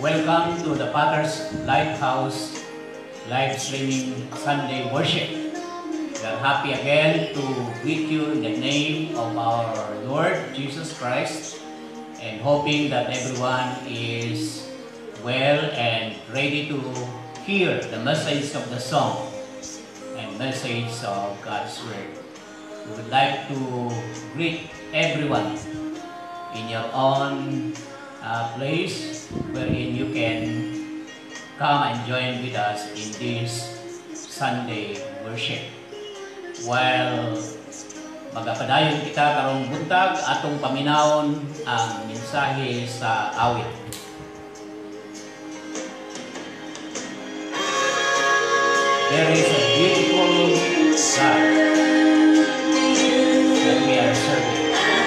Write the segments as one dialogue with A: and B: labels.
A: Welcome to the Potter's Lighthouse live streaming Sunday worship. We are happy again to greet you in the name of our Lord Jesus Christ, and hoping that everyone is well and ready to hear the message of the song and message of God's Word. We would like to greet everyone in your own place wherein you can come and join with us in this Sunday worship. While magapadayon kita karong buntag, atong paminawon ang mensahe sa awit. There is a beautiful God that we are serving.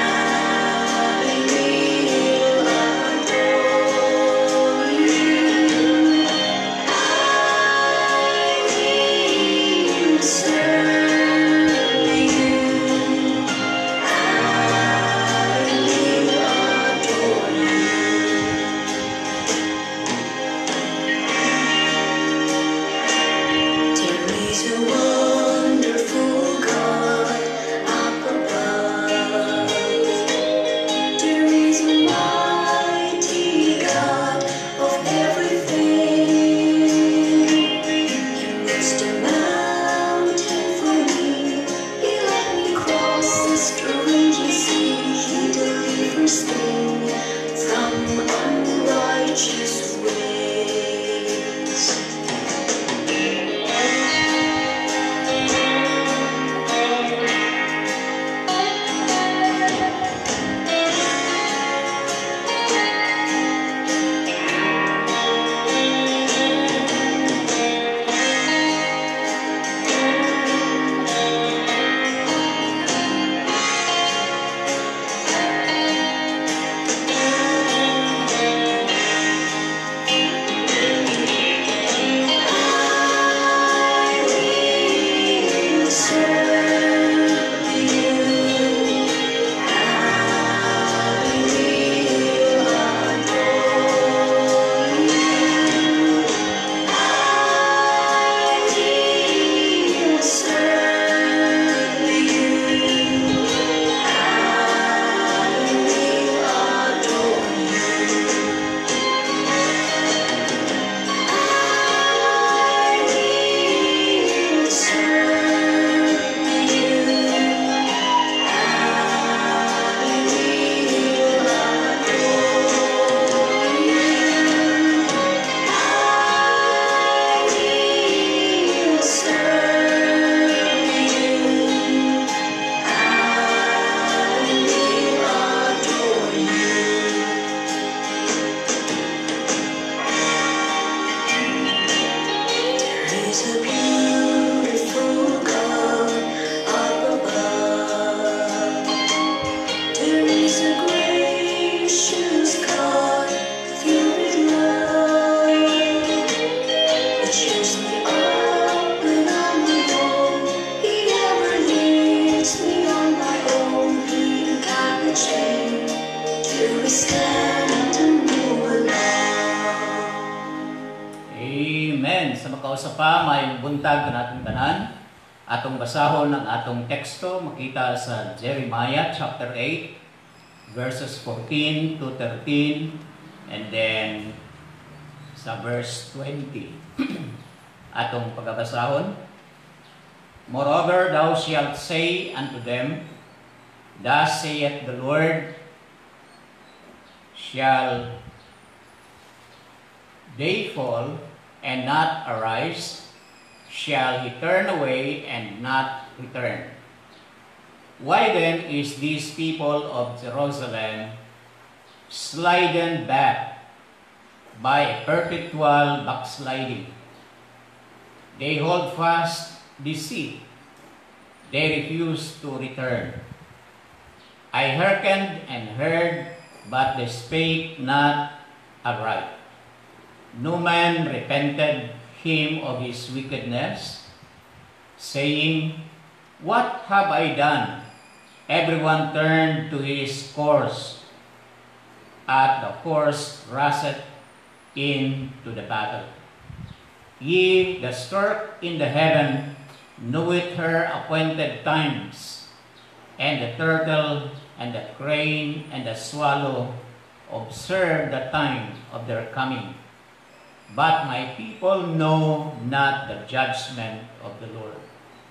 A: Atong basahon ng atong teksto makita sa Jeremiah chapter 8 verses 14 to 13, and then sa verse 20 atong pagbasahon. Moreover, thou shalt say unto them, Thus saith the Lord, shall they fall and not arise? Shall he turn away and not return? Why then is these people of Jerusalem slidden back by a perpetual backsliding? They hold fast deceit. They refuse to return. I hearkened and heard, but they spake not aright. No man repented him of his wickedness, saying, What have I done? Everyone turned to his course. At the course rusteth into the battle. Ye, the stork in the heaven, knoweth her appointed times, and the turtle and the crane and the swallow observe the time of their coming. But my people know not the judgment of the Lord.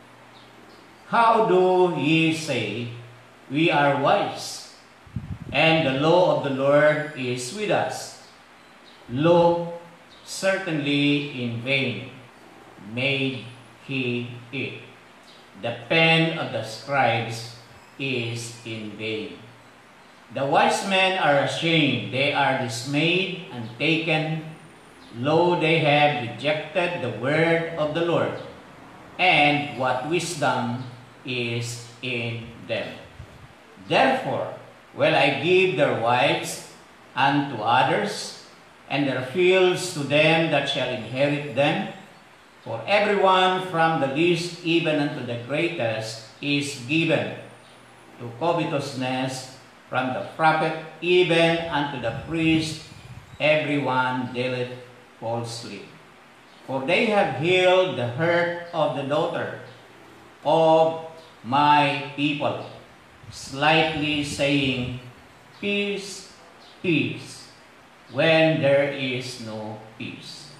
A: How do ye say, we are wise, and the law of the Lord is with us? Lo, certainly in vain made he it. The pen of the scribes is in vain. The wise men are ashamed, they are dismayed and taken. Lo, they have rejected the word of the Lord, and what wisdom is in them. Therefore will I give their wives unto others, and their fields to them that shall inherit them. For everyone from the least even unto the greatest is given to covetousness, from the prophet even unto the priest, everyone dealeth falsely. For they have healed the hurt of the daughter of my people, slightly saying, peace, peace, when there is no peace.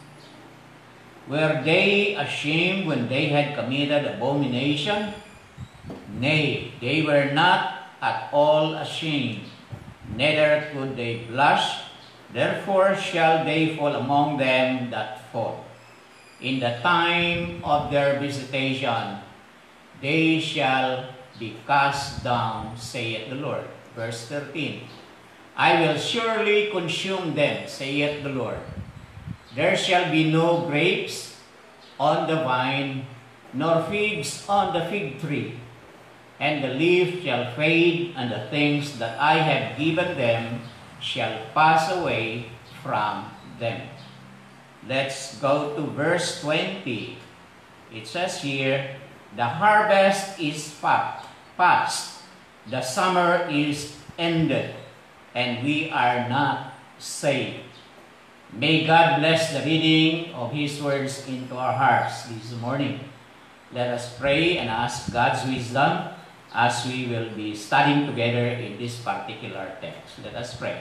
A: Were they ashamed when they had committed abomination? Nay, they were not at all ashamed, neither could they blush. Therefore shall they fall among them that fall. In the time of their visitation, they shall be cast down, saith the Lord. Verse 13, I will surely consume them, saith the Lord. There shall be no grapes on the vine, nor figs on the fig tree, and the leaf shall fade, and the things that I have given them shall pass away from them. Let's go to verse 20. It says here, the harvest is past, the summer is ended, and we are not saved. May God bless the reading of His words into our hearts this morning. Let us pray and ask God's wisdom as we will be studying together in this particular text. Let us pray.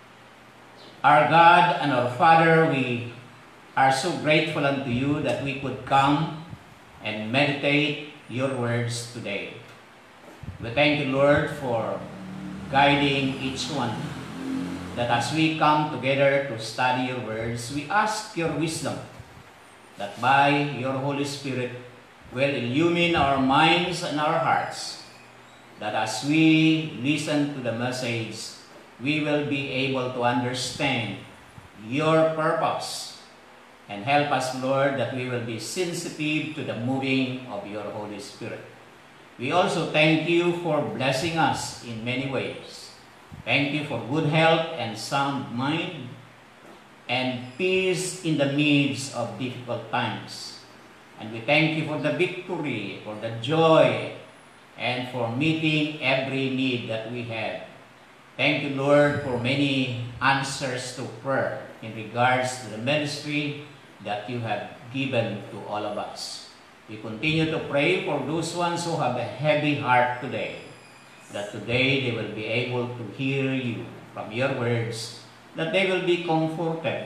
A: Our God and our Father, we are so grateful unto you that we could come and meditate your words today. We thank you, Lord, for guiding each one, that as we come together to study your words, we ask your wisdom, that by your Holy Spirit will illumine our minds and our hearts, that as we listen to the message, we will be able to understand your purpose, and help us, Lord, that we will be sensitive to the moving of your Holy Spirit. We also thank you for blessing us in many ways. Thank you for good health and sound mind, and peace in the midst of difficult times. And we thank you for the victory, for the joy, and for meeting every need that we have. Thank you, Lord, for many answers to prayer in regards to the ministry that you have given to all of us. We continue to pray for those ones who have a heavy heart today, that today they will be able to hear you from your words, that they will be comforted,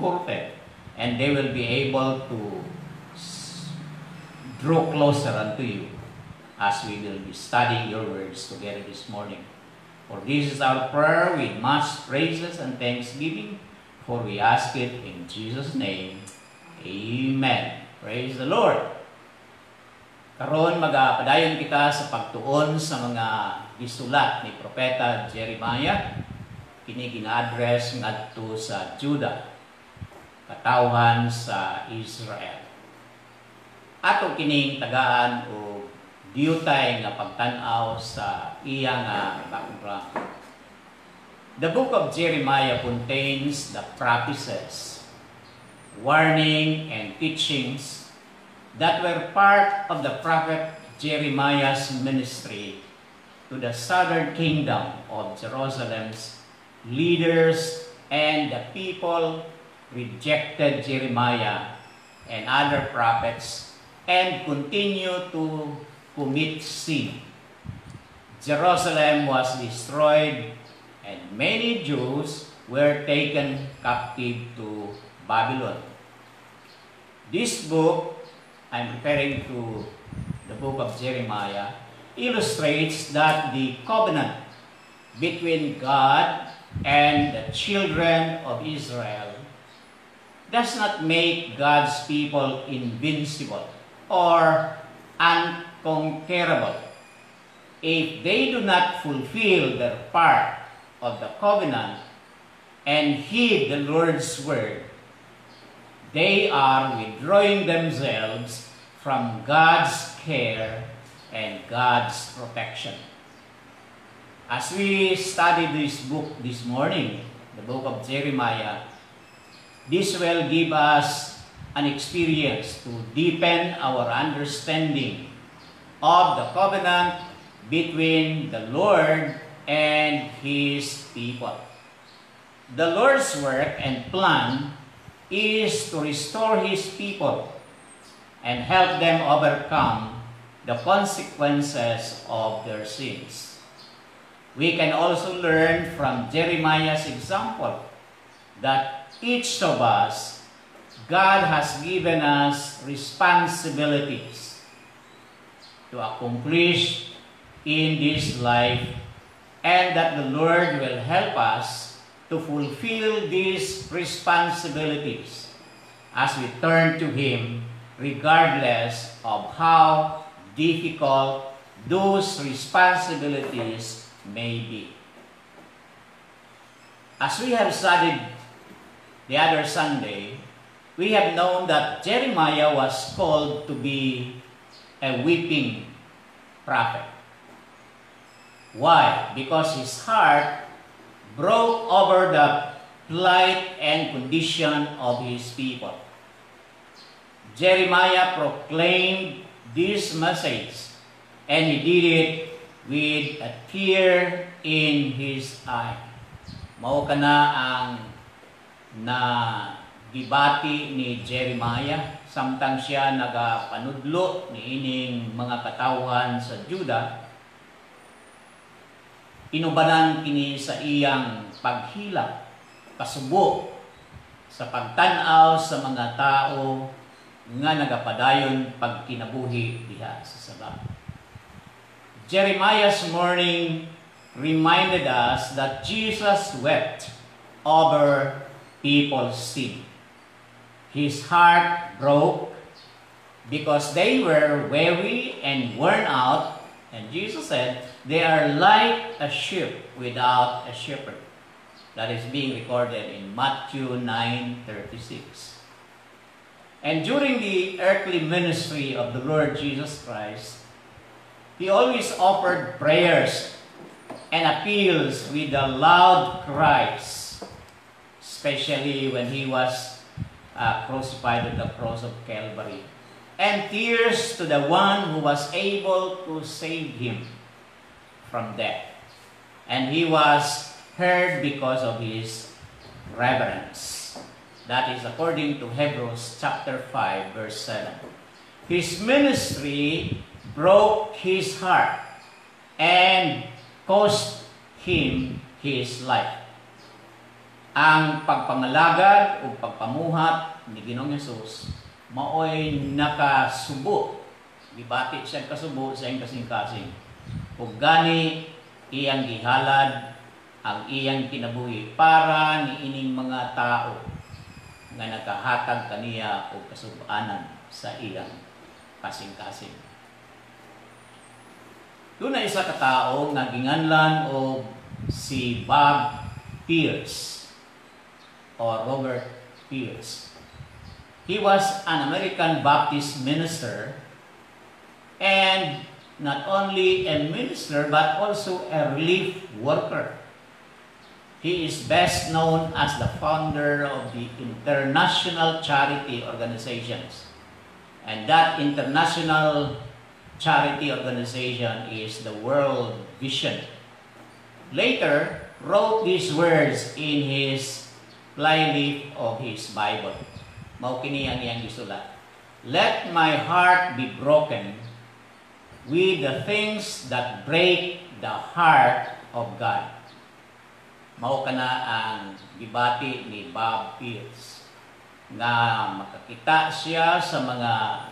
A: and they will be able to draw closer unto you as we will be studying your words together this morning. For this is our prayer with much praises and thanksgiving, for we ask it in Jesus' name. Amen. Praise the Lord. Karon magapadayon kita sa pagtuon sa mga gisulat ni Propeta Jeremiah. Kini gina-address ngadto sa Judah, katawhan sa Israel. Ato kining tagaan o diyutay nga pagtan-aw sa iya nga background. The book of Jeremiah contains the prophecies, warning, and teachings that were part of the prophet Jeremiah's ministry to the southern kingdom of Jerusalem's leaders and the people rejected Jeremiah and other prophets and continued to commit sin. Jerusalem was destroyed and many Jews were taken captive to Babylon. This book, I'm referring to the book of Jeremiah, illustrates that the covenant between God and the children of Israel does not make God's people invincible or unconquerable. If they do not fulfill their part of the covenant and heed the Lord's word, they are withdrawing themselves from God's care and God's protection. As we study this book this morning, the book of Jeremiah, this will give us an experience to deepen our understanding of the covenant between the Lord and His people. The Lord's work and plan is to restore His people and help them overcome the consequences of their sins. We can also learn from Jeremiah's example that each of us, God has given us responsibilities to accomplish in this life, and that the Lord will help us to fulfill these responsibilities as we turn to Him, regardless of how difficult those responsibilities may be. As we have studied the other Sunday, we have known that Jeremiah was called to be a weeping prophet. Why? Because his heart broke over the plight and condition of his people. Jeremiah proclaimed this message, and he did it with a tear in his eye. Mao kana ang gibati ni Jeremiah samtang siya nagapanudlo niining mga katawhan sa Juda. Inubanan kini sa iyang paghilak, pasubo sa pagtanaw sa mga tao nga nagapadayon pagkinabuhi diha sa saba. Jeremiah's mourning reminded us that Jesus wept over people's sin. His heart broke because they were weary and worn out, and Jesus said, they are like a sheep without a shepherd. That is being recorded in Matthew 9:36. And during the earthly ministry of the Lord Jesus Christ, He always offered prayers and appeals with a loud cries, especially when He was crucified at the cross of Calvary, and tears to the one who was able to save Him from death. And He was heard because of His reverence. That is according to Hebrews chapter 5 verse 7. His ministry broke His heart and cost Him His life. Ang pagpangalagad o pagpamuhat ni Ginoong Hesus maoy nakasubo. Gibati siya kasubo sa iyang kasing-kasing. Ug gani iyang gihalad ang iyang kinabuhi para niining mga tao nga nakahatag kaniya og kasub-anan sa iyang kasing-kasing. Doon na isa ka tao nga ginganlan og si Bob Pierce or Robert Pierce. He was an American Baptist minister, and not only a minister but also a relief worker. He is best known as the founder of the International Charity Organizations. And that international charity organization is the World Vision. Later, wrote these words in his flyleaf of his Bible. Mao kini ang iyang gisulat. Let my heart be broken with the things that break the heart of God. Mao kana ang gibati ni Bob Pierce nga makakita siya sa mga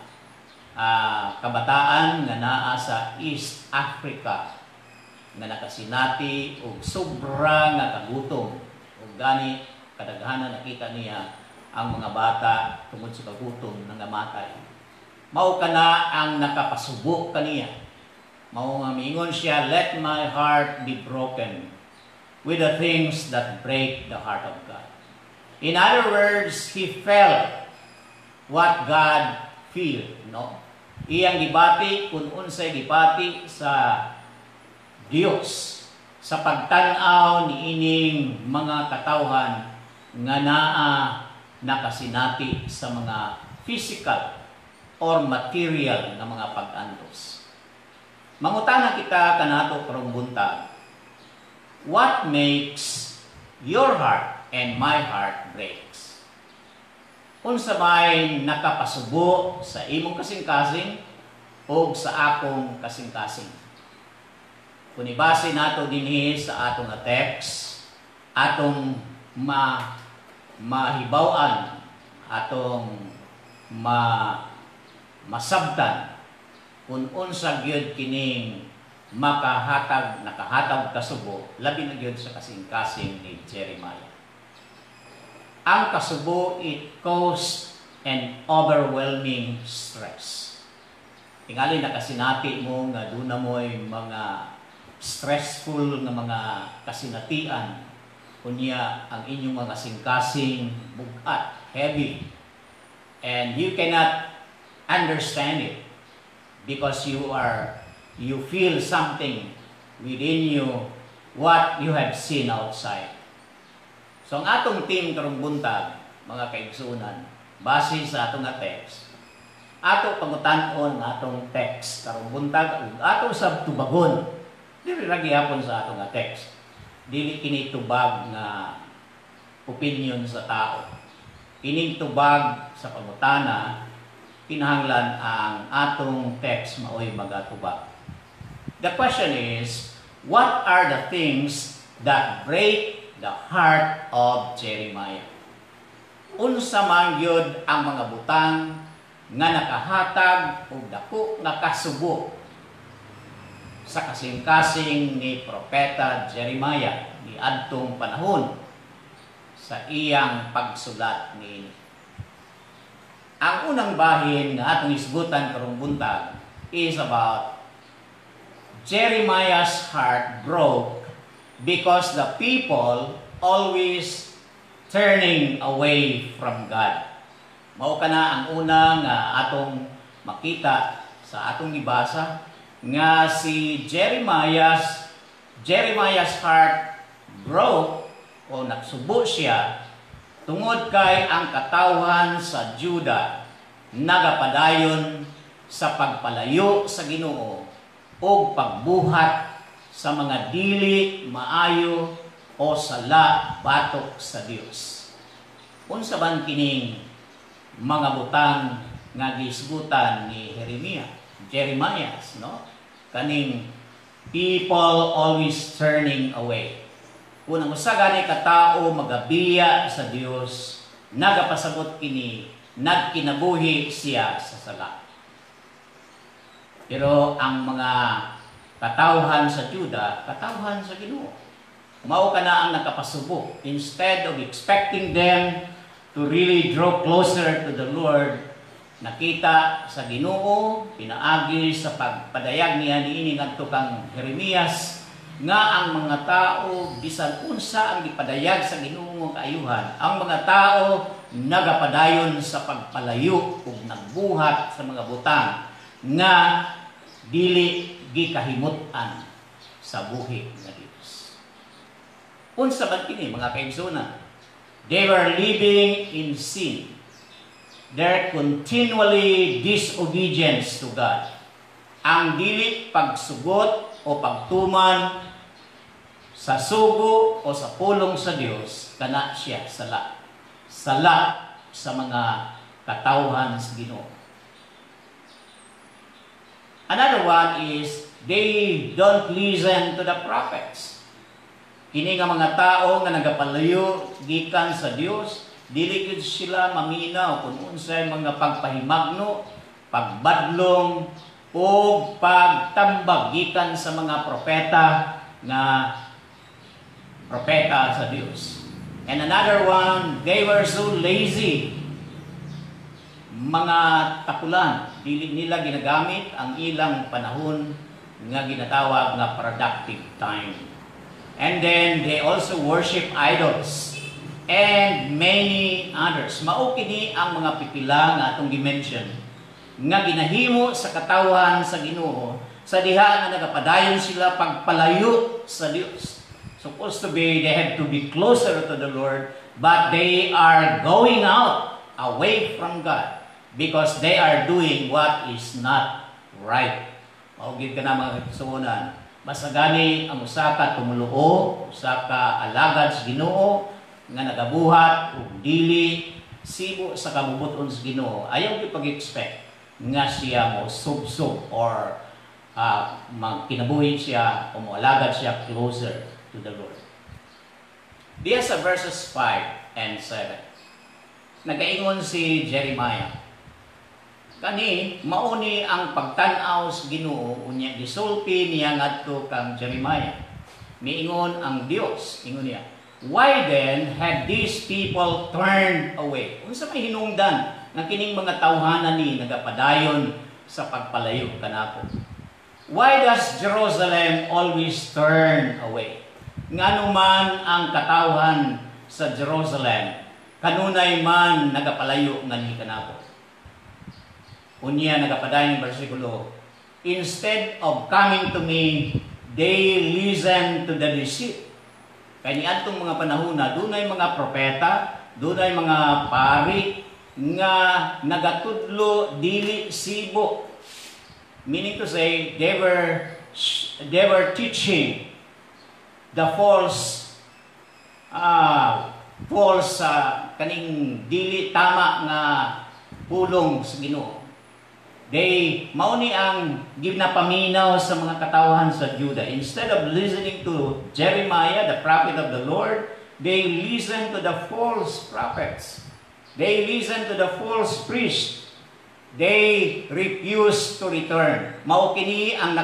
A: kabataan nga naa sa East Africa nga nakasinati og sobra nga kagutom ug gani kadaghanan nakita niya ang mga bata tungod sa kagutom nga namatay. Mao kana ang nakapasubo kaniya. Mao nga miingon siya, let my heart be broken with the things that break the heart of God. In other words, he felt what God feel, no? Iyang gibati kung unsay gibati sa Dios sa pagtan-aw niining mga katawhan nga naa nakasinati sa mga physical or material na mga pag-antos. Mangutana kita kanato karong buntag, what makes your heart and my heart breaks? Unsa may nakapasubo sa imong kasing-kasing o sa akong kasing-kasing? Kung ibase nato dinhi sa atong text, atong mahibaw-an, atong masabtan kung unsa gyud kining nakahatag kasubo, labi na gyud sa kasing-kasing ni Jeremiah. Ang kasubo, it caused an overwhelming stress. Tingali nakasinati mo nga doon na mo'y mga stressful na mga kasinatian, kunya ang inyong mga kasing-kasing bugat, heavy, and you cannot understand it because you feel something within you what you have seen outside. So ang atong team karong buntag, mga kaigsunan, base sa atong text, ato pangutan-on ang atong text karong buntag, ato sa tubagon, dili ra gihapon sa atong text. Dili kini tubag nga opinion sa tao. Kining tubag sa pangutana, kinahanglan ang atong text maoy magatubag. The question is, what are the things that break the heart of Jeremiah? Unsa man gyud ang mga butang nga nakahatag og dako nga kasubo sa kasing-kasing ni propeta Jeremiah ni adtong panahon sa iyang pagsulat niini. Ang unang bahin nga atong isgutan karong buntag is about Jeremiah's heart broke because the people always turning away from God. Mao kana ang una nga atong makita sa atong gibasa nga si Jeremiah's heart broke o nagsubo siya tungod kay ang katawhan sa Juda nagapadayon sa pagpalayo sa Ginoo o pagbuhat sa mga dili maayo o sala batok sa Dios. Unsa man kining mga butang nga gisgutan ni Jeremiah, no? Kaning people always turning away. Kung ang usa gani ka tawo magabiya sa Dios, nagapasabot kini, nagkinabuhi siya sa sala. Pero ang mga katawhan sa Juda, katawhan sa Ginoo. Mao kana ang nakapasubo. Instead of expecting them to really draw closer to the Lord, nakita sa Ginoo, pinaagi sa pagpadayag niya niini ngadto kang Jeremias nga ang mga tao bisan unsa ang gipadayag sa Ginoo kaayuhan, ang mga tao nagapadayon sa pagpalayo ug nagbuhat sa mga butang nga dili gikahimut-an sa buhi nga Dios. Unsa man kini mga kaigsoon? They were living in sin. Their continually disobedience to God. Ang dili pagsugot o pagtuman sa sugo o sa pulong sa Dios kana siya sala. Sala sa mga katawhan sa Ginoo. Another one is they don't listen to the prophets. Kini nga mga tao nga nagapalayo gikan sa Dios, dili gid sila maminaw kung unsay mga pagpahimagno, pagbadlong o pagtambag gikan sa mga propeta nga propeta sa Dios. And another one, they were so lazy. Mga tapulan, dili nila ginagamit ang ilang panahon nga ginatawag nga productive time. And then they also worship idols and many others. Mao kini ang mga pipila nga atong gi-mention nga ginahimo sa katawan sa Ginoo sa diha nga nagapadayon sila pagpalayo sa Dios. Supposed to be, they have to be closer to the Lord, but they are going out away from God because they are doing what is not right. Maugid ka na mga kasuunan. Basta gani ang usaka tumuluo, usaka alagad sa Ginoo, nga nagabuhat, o dili, sibo sa kabubuton sa Ginoo. Ayaw di pag-expect nga siya mo sub-sub or kinabuhi siya o alagad siya closer to the Lord. Diya sa verses 5 and 7. Nagaingon si Jeremiah. Kani mauni ang pagtan-aw sa Ginoo unya gisulti niya ngadto kang Jeremiah. Miingon ang Dios, ingon niya, why then have these people turned away? Unsa may hinungdan nga kining mga tawhanan ni nagapadayon sa pagpalayo kanako? Why does Jerusalem always turn away? Ngano man ang katawhan sa Jerusalem, kanunay man nagapalayo ngani kanako. Unya nagapadayon bersikulo, instead of coming to me, they listen to the deceit. Kani adtong mga panahon na dunay mga propeta, dunay mga pari nga nagatudlo dili sibo. Meaning to say, they were teaching the false kaning dili tama nga pulong sa Ginoo. They mauni ang ginapaminaw sa mga katawhan sa Juda. Instead of listening to Jeremiah, the prophet of the Lord, they listen to the false prophets. They listen to the false priests. They refuse to return. Mao kini ang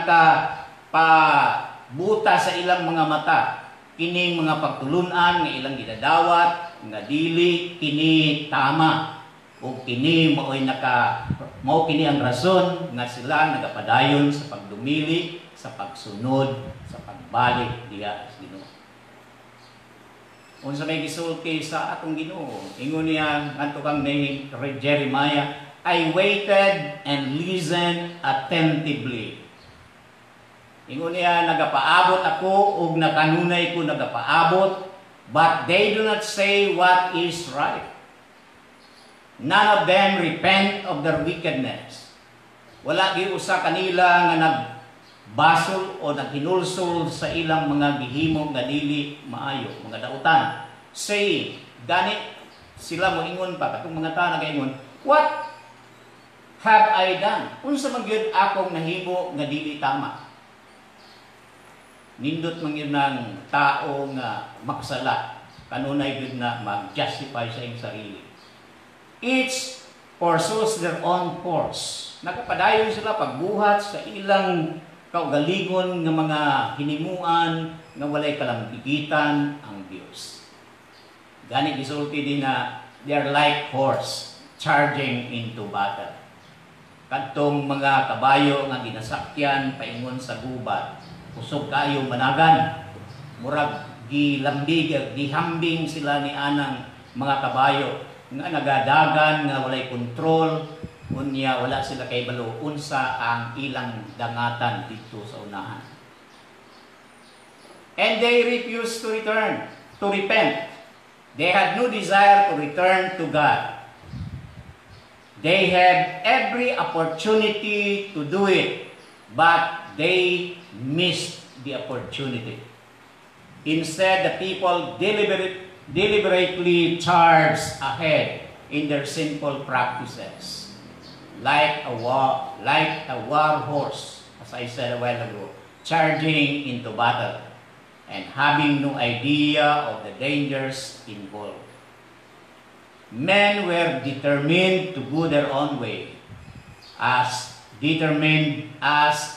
A: buta sa ilang mga mata, kining mga pagtulunan nga ilang gidadawat nga dili kini tama o kini mao kini ang rason nga sila nagapadayon sa pagdumili, sa pagsunod, sa pagbalik diha sa Ginoo. Unsa may gisulti sa atong Ginoo, ingon niya ngadto kang ni Jeremiah, I waited and listened attentively. Ingon niya, nagapaabot ako ug nakanunay ko nagapaabot, but they do not say what is right. None of them repent of their wickedness. Wala gi usa kanila nga nagbasol o naghinulsol sa ilang mga gihimo nga dili maayo, mga dautan. Saying, gani sila mo ingon pa katong mga tawo nagaingon, what have I done? Unsa man gyud akong nahimo nga dili tama? Nindot man yun ng tao nga maksala, kanunay yun na mag-justify sa iyong sarili. Each pursues their own course. Nakapadayon sila pagbuhat sa ilang kaugalingon ng mga hinimuan nga walay kalambigitan ang Dios. Gani gisulti din na they are like horse charging into battle. Kadtong mga kabayo nga ginasakyan paingon sa gubat, usog kayo managan, murag gilambig, gihambing sila ni anang mga kabayo nga nagadagan nga walay kontrol, unya wala sila kay balo unsa ang ilang dangatan dito sa unahan. And they refused to repent. They had no desire to return to God. They had every opportunity to do it, but they missed the opportunity. Instead, the people deliberately charged ahead in their sinful practices, like a war horse, as I said a while ago, charging into battle and having no idea of the dangers involved. Men were determined to go their own way, as determined as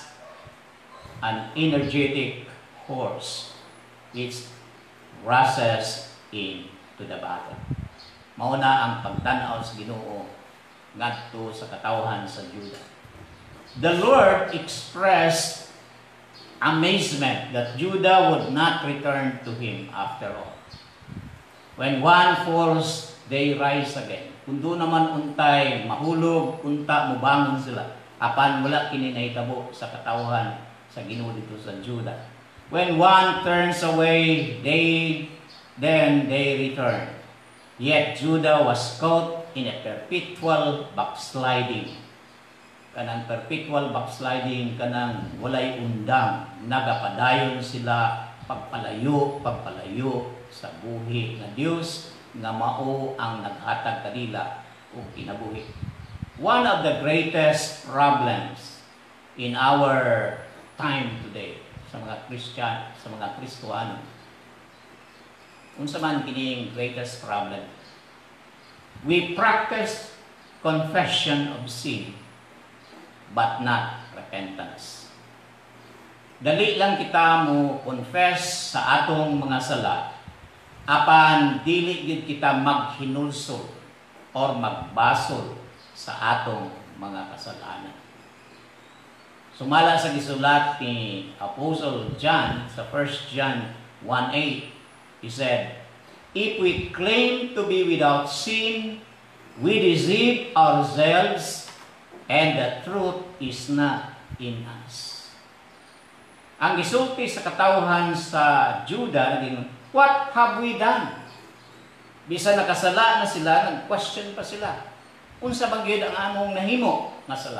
A: an energetic horse which rushes into the battle. Mauna ang pagtanaw sa Ginoo ngadto sa katawhan sa Judah. The Lord expressed amazement that Judah would not return to him after all. When one falls, they rise again. Kung doon naman untay mahulog, unta mubangon sila. Apan wala kini nahitabo sa katawhan sa Ginoo dito sa Judah. When one turns away, then they return. Yet Judah was caught in a perpetual backsliding. Kanang perpetual backsliding, kanang walay undang. Nagapadayon sila pagpalayo sa buhi nga Dios nga mao ang naghatag kanila og kinabuhi. One of the greatest problems in our time today sa mga Christian, sa mga Kristohano. Unsa man kining greatest problem? We practice confession of sin, but not repentance. Dali lang kita mo confess sa atong mga sala, apan dili gid kita maghinulsol or magbasol sa atong mga kasalanan. Sumala sa gisulat ni Apostle John sa 1 John 1:8, he said, "If we claim to be without sin, we deceive ourselves, and the truth is not in us." Ang gisulti sa katawhan sa Judah, what have we done? Bisa nakasala na sila, nag-question pa sila. Unsa bang gyud ang among nahimo nga sala?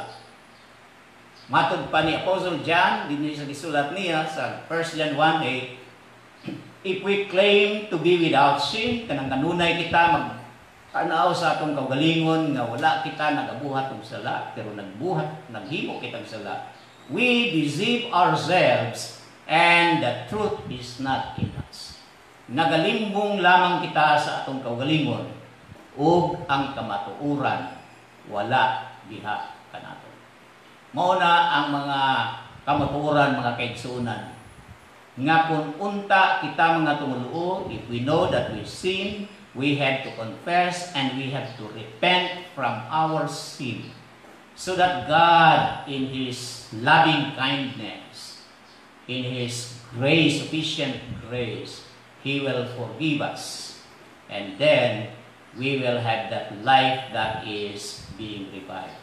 A: Matod pa ni Apostle John, din sa gisulat niya sa 1 John 1:8, if we claim to be without sin, kanang kanunay kita mag-tanaw sa atong kaugalingon nga wala kita nagabuhat og sala, pero naghimo kita og sala, we deceive ourselves and the truth is not in us. Nagalimbong lamang kita sa atong kaugalingon ug ang kamatuoran wala diha kanato. Mao na ang mga kamatuoran, mga kaigsuonan, nga kung unta kita mga tumuluo, if we know that we sin, we have to confess and we have to repent from our sin, so that God in His loving kindness, in His grace, sufficient grace, He will forgive us, and then we will have that life that is being revived.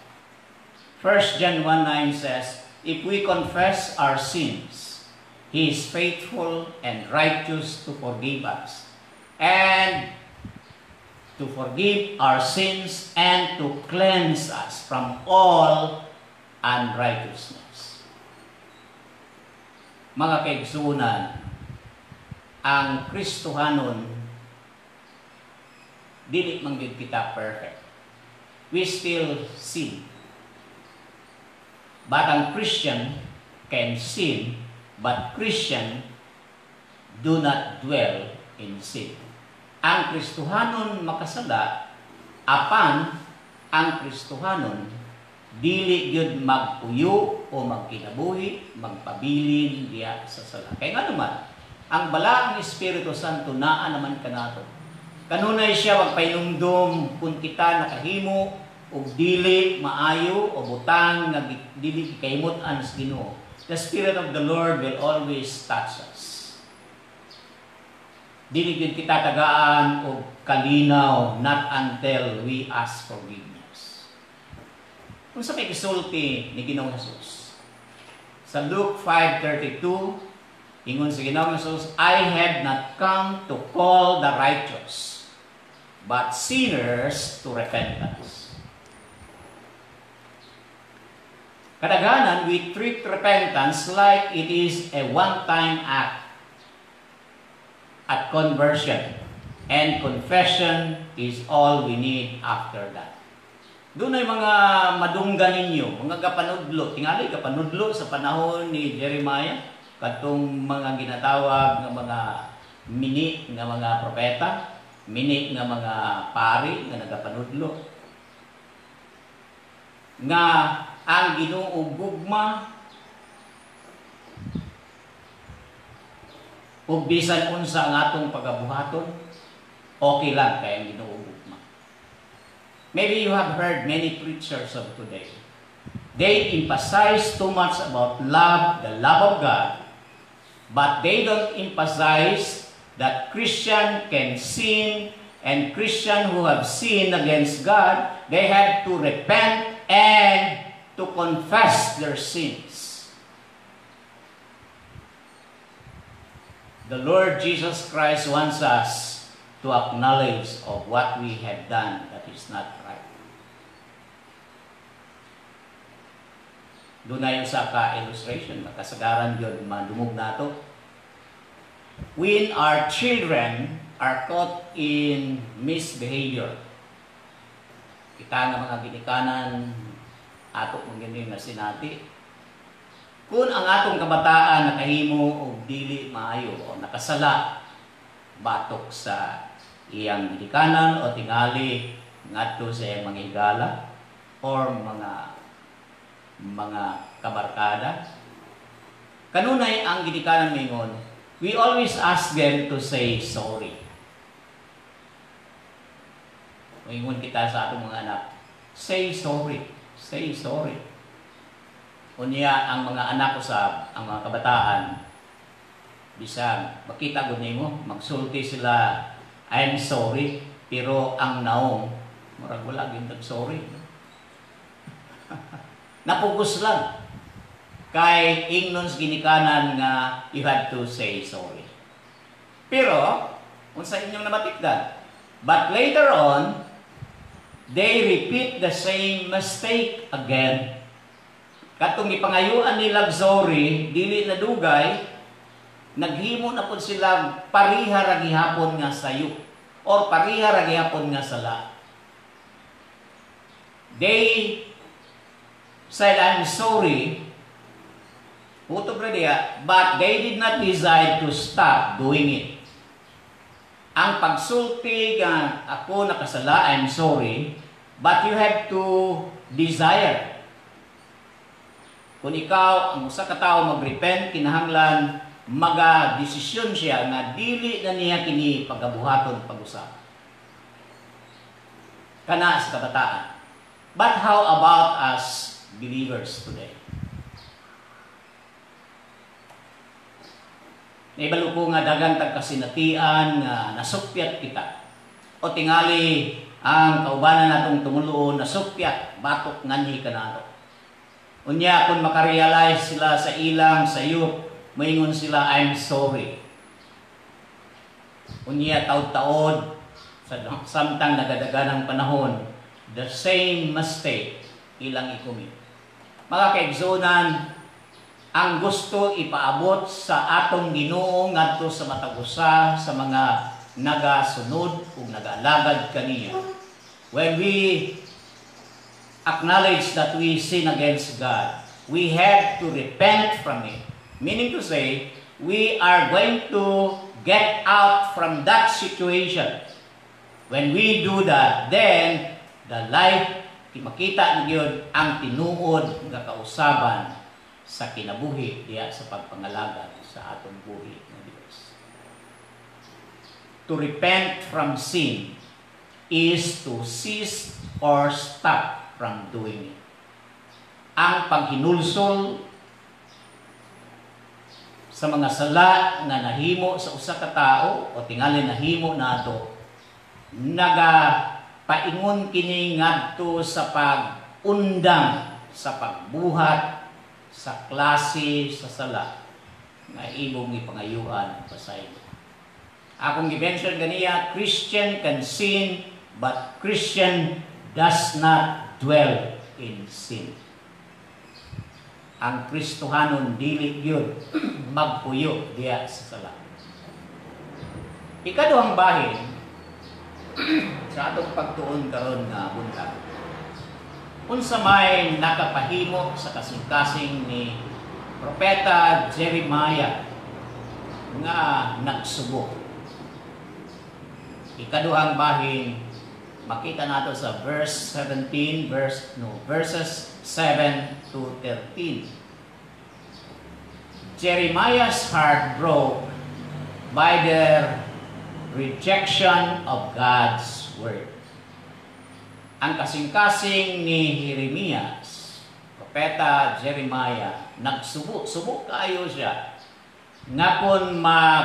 A: 1 John 1:9 says, if we confess our sins, He is faithful and righteous to forgive us, and to forgive our sins and to cleanse us from all unrighteousness. Mga kaigsuonan, ang Kristohanon, dili man gyud kita perfect. We still sin. But ang Christian can sin, but Christian do not dwell in sin. Ang Kristohanon makasala, apan ang Kristohanon dili gyud magpuyo o magkinabuhi, magpabilin diya sa sala. Kaya nga naman, ang balaang Espiritu Santo naa naman kanato. Kanunay siya magpainumdum kung kita nakahimo og dili maayo o butang nga dili kahimot-an sa Ginoo. The Spirit of the Lord will always touch us. Dili gyud kita tagaan og kalinaw, not until we ask forgiveness. Kung sa may gisulti ni Ginoong Hesus, sa Luke 5:32, ingon sa Ginoong Hesus, I have not come to call the righteous, but sinners to repentance. Kadaghanan, we treat repentance like it is a one-time act. at conversion. And confession is all we need after that. Doon ay mga madunggan ninyo, mga kapanudlo. Tingali, kapanudlo sa panahon ni Jeremiah, katong mga ginatawag ng mga mini ng mga propeta, mini ng mga pari na nagapanudlo. Nga ang Ginoo gugma ug bisan unsa ang atong pagabuhaton, okay lang kay ang Ginoo gugma. Maybe you have heard many preachers of today. They emphasize too much about love, the love of God, but they don't emphasize that Christian can sin, and Christian who have sinned against God, they have to repent and to confess their sins. The Lord Jesus Christ wants us to acknowledge of what we have done that is not right. Doon na yung sa ka-illustration, makasagaran yun, madumog na ito. When our children are caught in misbehavior, kita nga mga ginikanan, ato mong ganyan na sinati, kung ang atong kabataan nakahimo o dili maayo o nakasala, batok sa iyang ginikanan o tingali ngadto sa iyang mga higala or mga kabarkada, kanunay ang ginikanan mingon, we always ask them to say sorry. Mingon kita sa atong mga anak, say sorry, say sorry. Unya ang mga anak usab, ang mga kabataan, bisag makita gud nimo, magsulti sila, I'm sorry, pero ang naong murag wala gyud sorry. Napugos lang. Kay ingnons ginikanan nga you have to say sorry. Pero unsa inyong namatikdan? But later on, they repeat the same mistake again. Katong ipangayuan nila sorry, dili na dugay, naghimo na pud sila pariha ra gihapon nga sayo or pariha ra gihapon nga sala. They said, I'm sorry, but they did not decide to stop doing it. Ang pagsulti nga ako nakasala, I'm sorry, but you have to desire. Kung ikaw, ang usa ka tawo mag-repent, kinahanglan maga-desisyon siya na dili na niya kini pagabuhaton pag-usap. Kana sa kabataan. But how about us believers today? Naibalo ko nga dagang tagkasinatian nga nasupyat kita. O tingali ang kaubanan natong tumuloon nasupyat, batok nganhi kanato. Unya kung makarealize sila sa ilang sayop, maingon sila, I'm sorry. Unya taod-taod, samtang nagadaganang panahon, the same mistake ilang ikumit. Mga kaigsunan, ang gusto ipaabot sa atong Ginoo ngadto sa matagusa sa mga nagasunod ug nagaalagad kaniya. When we acknowledge that we sin against God, we have to repent from it. Meaning to say, we are going to get out from that situation. When we do that, then the life, makita niyo ang tinuod nga kausaban sa kinabuhi diya sa pagpangalagad sa atong buhi ng Diyos. To repent from sin is to cease or stop from doing it. Ang paghinulsol sa mga sala na nahimo sa usa ka tao o tingali nahimo nato, nagapaingon kini ngadto sa pag-undang sa pagbuhat sa klase sa sala nga imong ipangayuan pasaylo. Akong gi-mention ganiya, Christian can sin but Christian does not dwell in sin. Ang Kristohanon dili gyud magpuyo diya sa sala. Ikaduhang bahin sa atong pagtuon karon nga buntag. Unsa may nakapahimo sa kasing-kasing ni Propeta Jeremiah nga nagsugo. Ikaduhang bahin makita nato sa verse 17, verses 7 to 13. Jeremiah's heart broke by their rejection of God's word. Ang kasing-kasing ni Jeremias, Propeta Jeremiah, nagsubo kayo siya nga kung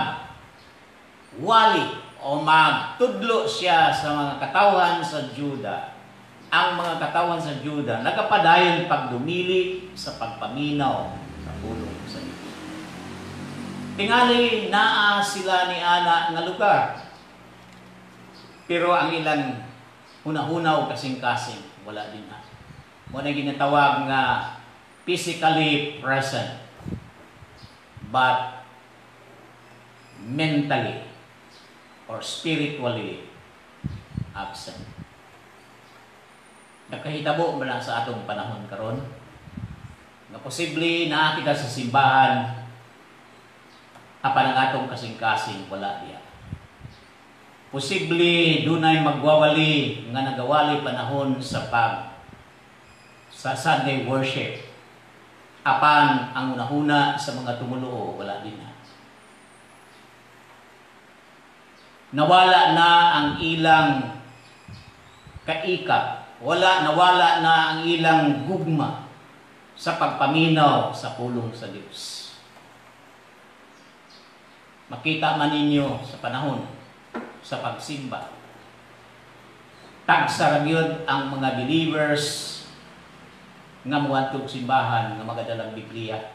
A: magwali o magtudlo siya sa mga katawan sa Juda. Ang mga katawan sa Juda nagapadayon pagdumili sa pagpaminaw sa pulong sa Diyos. Tingali naa sila ni ana nga lugar. Pero ang ilang hunahunaw kasing-kasing wala din na. Muna ginatawag nga physically present but mentally or spiritually absent. Nakahitabo ba lang sa atong panahon karon nga posible na kita sa simbahan apan ang atong kasing-kasing wala diya. Posible dunay magwawali nga nagawali panahon sa Sunday worship. Apan ang unahuna sa mga tumuluo wala din na. Nawala na ang ilang kaika, nawala na ang ilang gugma sa pagpaminaw sa pulong sa Diyos. Makita man ninyo sa panahon sa pagsimba. Tagsa gyud ang mga believers nga muadtog simbahan nga magadalang Biblia.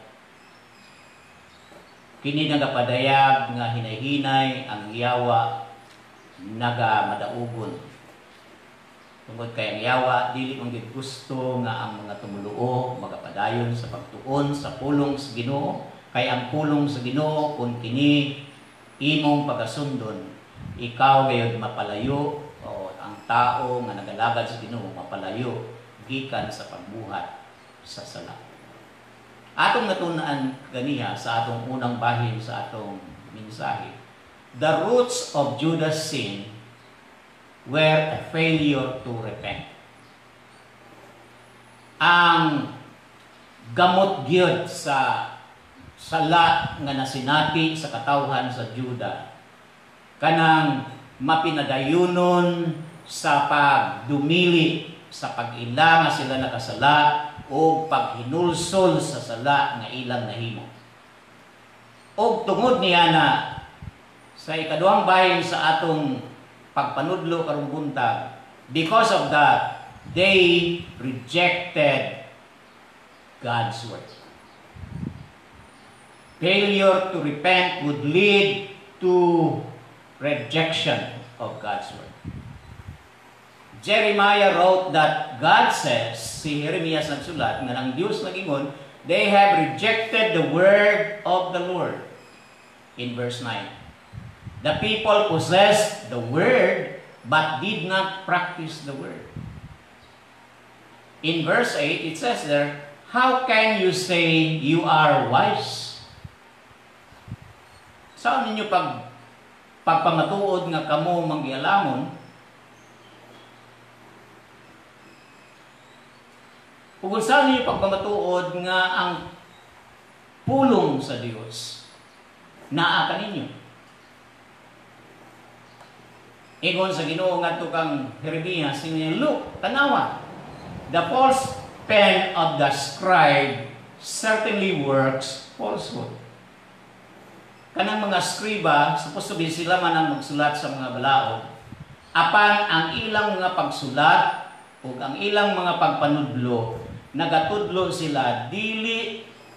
A: Kini nagapadayag nga hinay-hinay ang yawa nagamadaogon. Tungod kay ang yawa dili man gid gusto nga ang mga tumuluo magapadayon sa pagtuon sa pulong sa Ginoo, kay ang pulong sa Ginoo kun kini imong pagasundon, ikaw gayud mapalayo o ang tao nga nagalagad sa Ginoo mapalayo gikan sa pagbuhat sa sala. Atong natunan ganiha sa atong unang bahin sa atong mensahe. The roots of Judah's sin were a failure to repent. Ang gamot gyud sa sala nga nasinati sa katawhan sa Juda kanang mapinadayunon sa pagdumili sa pag-ila nga sila nakasala o paghinulsol sa sala nga ilang nahimo. Og tungod niya na sa ikaduhang bahin sa atong pagpanudlo karong buntag, because of that, they rejected God's word. Failure to repent would lead to rejection of God's word. Jeremiah wrote that God says, si Jeremias nagsulat, nga ng Diyos nagingon, they have rejected the word of the Lord. In verse 9. The people possessed the word, but did not practice the word. In verse 8, it says there, how can you say you are wise? Saan ninyo pagpamatuod nga kamo manggialamon, kung saan niyo pagpamatuod nga ang pulong sa Dios naa kaninyo. Ingon sa Ginoo ngadto kang Jeremias, sinya, look, tanawa, the false pen of the scribe certainly works falsehood. Kanang mga skriba, supposed to be sila man ang magsulat sa mga balaod, apan ang ilang mga pagsulat o ang ilang mga pagpanudlo nagatudlo sila dili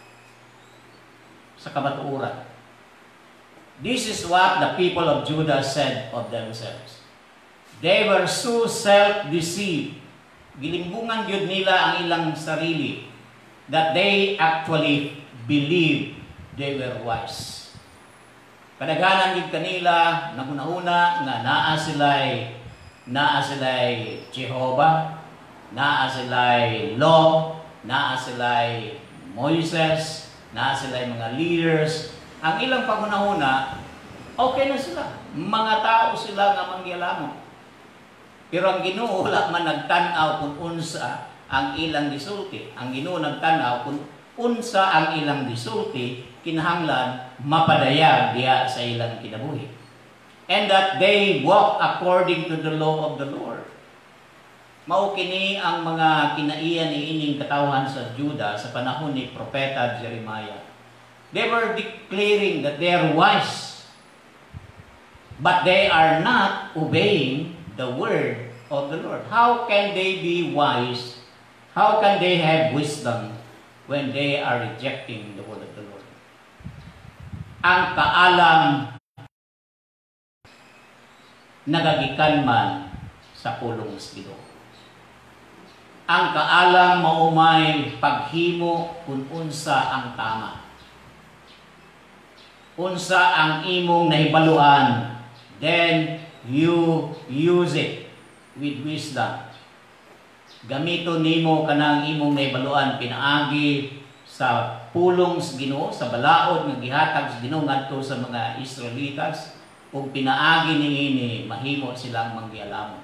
A: sa kamatuoran. This is what the people of Judah said of themselves. They were so self-deceived. Gilimbungan gyud nila ang ilang sarili that they actually believed they were wise. Kadaghanan gid kanila naguna-una nga naa sila'y Jehovah, naa sila'y law, naa sila'y Moises, naa sila'y mga leaders. Ang ilang pangunahuna, okay na sila. Mga tao sila nga manggialamon. Pero ang Ginoo wala man nagtan-aw kung unsa ang ilang gisulti. Ang Ginoo nagtan-aw kung unsa ang ilang gisulti, kinahanglan mapadayag diya sa ilang kinabuhi. And that they walk according to the law of the Lord. Mao kini ang mga kinaiya ni ining katawhan sa Juda sa panahon ni Propeta Jeremiah. They were declaring that they are wise, but they are not obeying the word of the Lord. How can they be wise? How can they have wisdom when they are rejecting the word of the Lord? Ang kaalam nagagikan man sa pulong sa Ginoo. Ang kaalam maumay paghimo kung unsa ang tama. Unsa ang imong nahibaluan, then you use it with wisdom. Gamiton nimo kanang imong nahibaluan pinaagi sa pulong sa Ginoo, sa balaod nga gihatag sa Ginoo ngadto sa mga Israelitas, ug pinaagi niini mahimo silang manggialamon.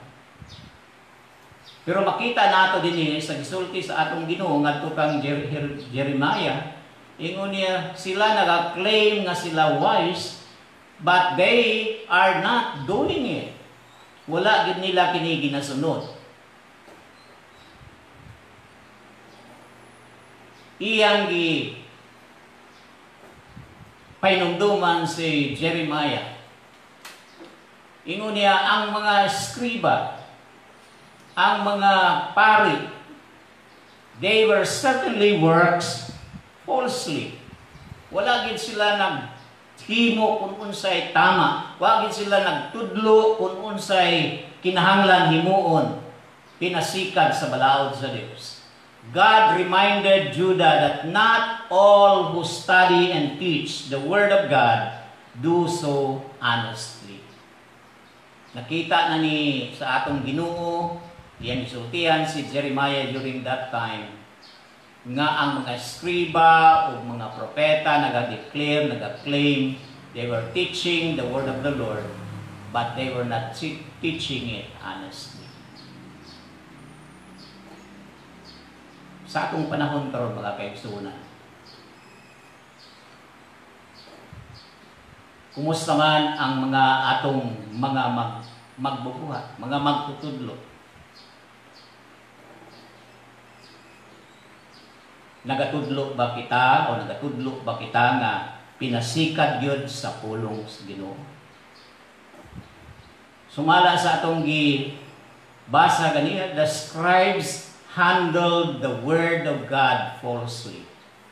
A: Pero makita nato dinhi sa gisulti sa atong Ginoo ngadto kang Jeremiah, ingon niya sila nag-claim nga sila wise, but they are not doing it. Wala gid nila kini ginasunod. Iyang gi painumduman si Jeremiah. Ingon niya ang mga skriba, ang mga pari, they were certainly works falsely. Wala gid sila naghimo kung unsay tama. Wala gid sila nagtudlo kung unsay kinahanglan himuon. Pinasikad sa balaod sa Dios. God reminded Judah that not all who study and teach the Word of God do so honestly. Nakita na ni sa atong Ginoo, yan isultihan si Jeremiah during that time, nga ang mga skriba o mga propeta naga-declare, naga-claim, they were teaching the word of the Lord, but they were not teaching it honestly. Sa atong panahon karon mga kaigsunan, kumusta man ang mga atong mga magbubuhat, mga magtutudlo? Nagatudlo ba kita o nagatudlo ba kita nga pinasikad yun sa pulong sa Ginoo? Sumala sa atong basa ganiya, the scribes handled the word of God falsely.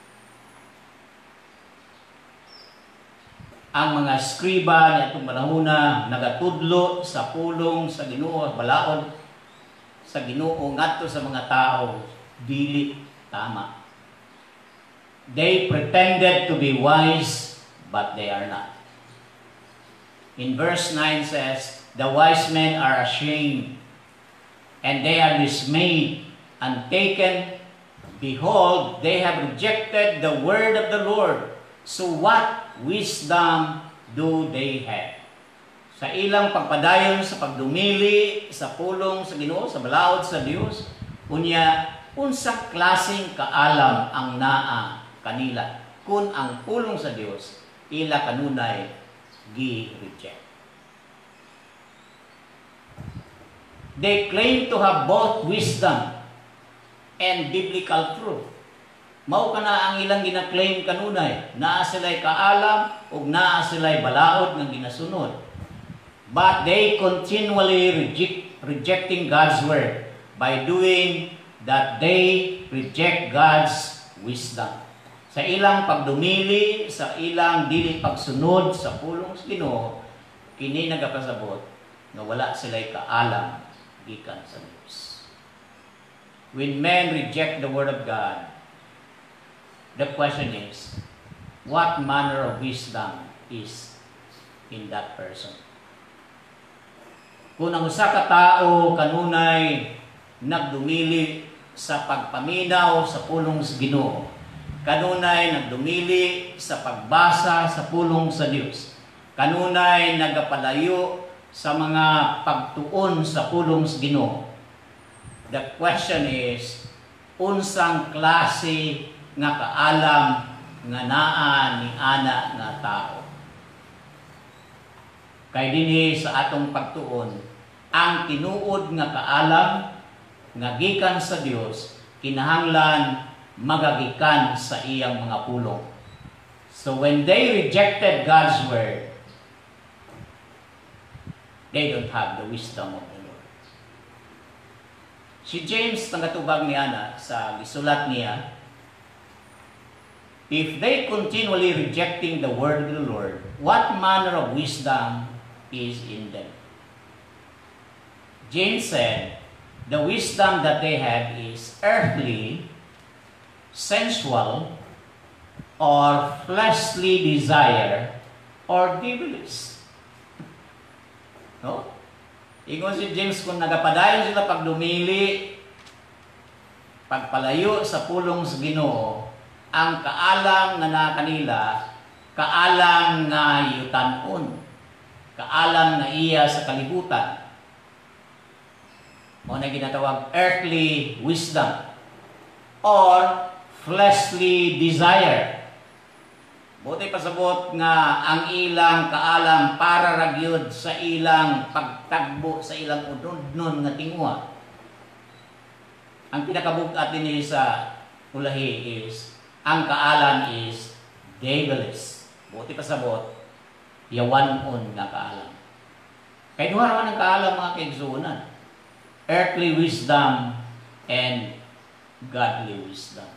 A: Ang mga skriba ni atong panahona nagatudlo sa pulong sa Ginoo, balaod sa Ginoo ngadto sa mga tao, dili tama. They pretended to be wise, but they are not. In verse 9 says, the wise men are ashamed, and they are dismayed and taken. Behold, they have rejected the word of the Lord. So what wisdom do they have? Sa ilang pagpadayon sa pagdumili sa pulong sa Ginoo, sa balaod sa Dios, unya unsa klaseng kaalam ang naa kanila kung ang pulong sa Dios ila kanunay gi-reject. They claim to have both wisdom and biblical truth. Mao kana ang ilang gina-claim kanunay, naa sila'y kaalam ug naa sila'y balaod nga ginasunod. But they continually rejecting God's word by doing that. They reject God's wisdom. Sa ilang pagdumili, sa ilang dili pagsunod sa pulong sa Ginoo, kini nagapasabot nga wala sila'y kaalam gikan sa Dios. When men reject the word of God, the question is, what manner of wisdom is in that person. Kung ang usa ka tao kanunay nagdumili sa pagpaminaw sa pulong sa Ginoo, kanunay nagdumili sa pagbasa sa pulong sa Dios, kanunay nagapalayo sa mga pagtuon sa pulong sa Ginoo, the question is, unsang klase nga kaalam nga naa ni ana nga tao? Kay dinhi sa atong pagtuon, ang tinuod nga kaalam nga gikan sa Dios kinahanglan magagikan sa iyang mga pulong. So when they rejected God's word, they don't have the wisdom of the Lord. Si James nangatubag ni ana sa gisulat niya, if they continually rejecting the word of the Lord, what manner of wisdom is in them? James said, the wisdom that they have is earthly, sensual, or fleshly desire, or devilish. No? Ingon si James, kung nagapadayon sila pagdumili, pagpalayo sa pulong sa Ginoo, ang kaalam nga na kanila, kaalam nga yutanon, kaalam na iya sa kalibutan. O na ginatawag earthly wisdom or fleshly desire. Buti pasabot nga ang ilang kaalam para ragyod sa ilang pagtagbo sa ilang udnon nga tingwa. Ang pinakabugat din sa ulahi is ang kaalam is devilish. Buti pasabot yawanon nga kaalam. Kaya duha raman ang kaalam mga kaigsuonan. Earthly wisdom and godly wisdom.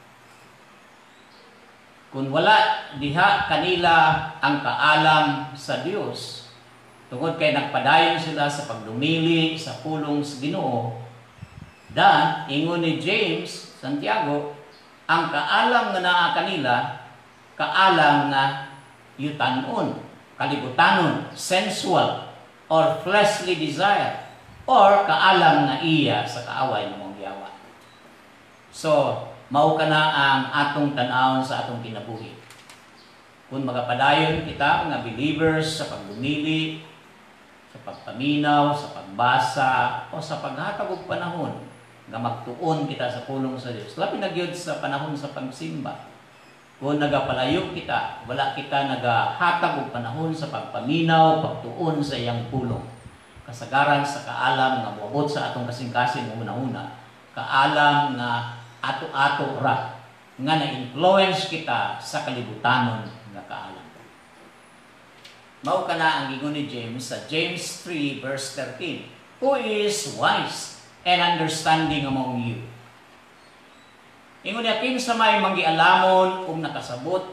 A: Kung wala diha kanila ang kaalam sa Dios, tungod kay nagpadayon sila sa pagdumili sa pulong sa Ginoo, dan ingon ni James Santiago, ang kaalam nga naa kanila, kaalam nga yutanon, kalibutanon, sensual, or fleshly desire, or kaalam nga iya sa kaaway ng mong giyawa. So, mao ka na ang atong tan-awon sa atong kinabuhi. Kung magapadayon kita mga believers sa pagdumili, sa pagpaminaw, sa pagbasa, o sa paghatag og panahon nga magtuon kita sa pulong sa Dios. Labi na gyud sa panahon sa pagsimba. Kung nagapalayo kita, wala kita nagahatag og panahon sa pagpaminaw, pagtuon sa iyang pulong. Kasagaran sa kaalam nga moabot sa atong kasing-kasing una-una, kaalam nga ato-ato ra nga na-influence kita sa kalibutanon nga kaalam. Mao kana ang ingon ni James sa James 3 verse 13. Who is wise and understanding among you? Ingon niya, kinsa may manggialamon ug nakasabot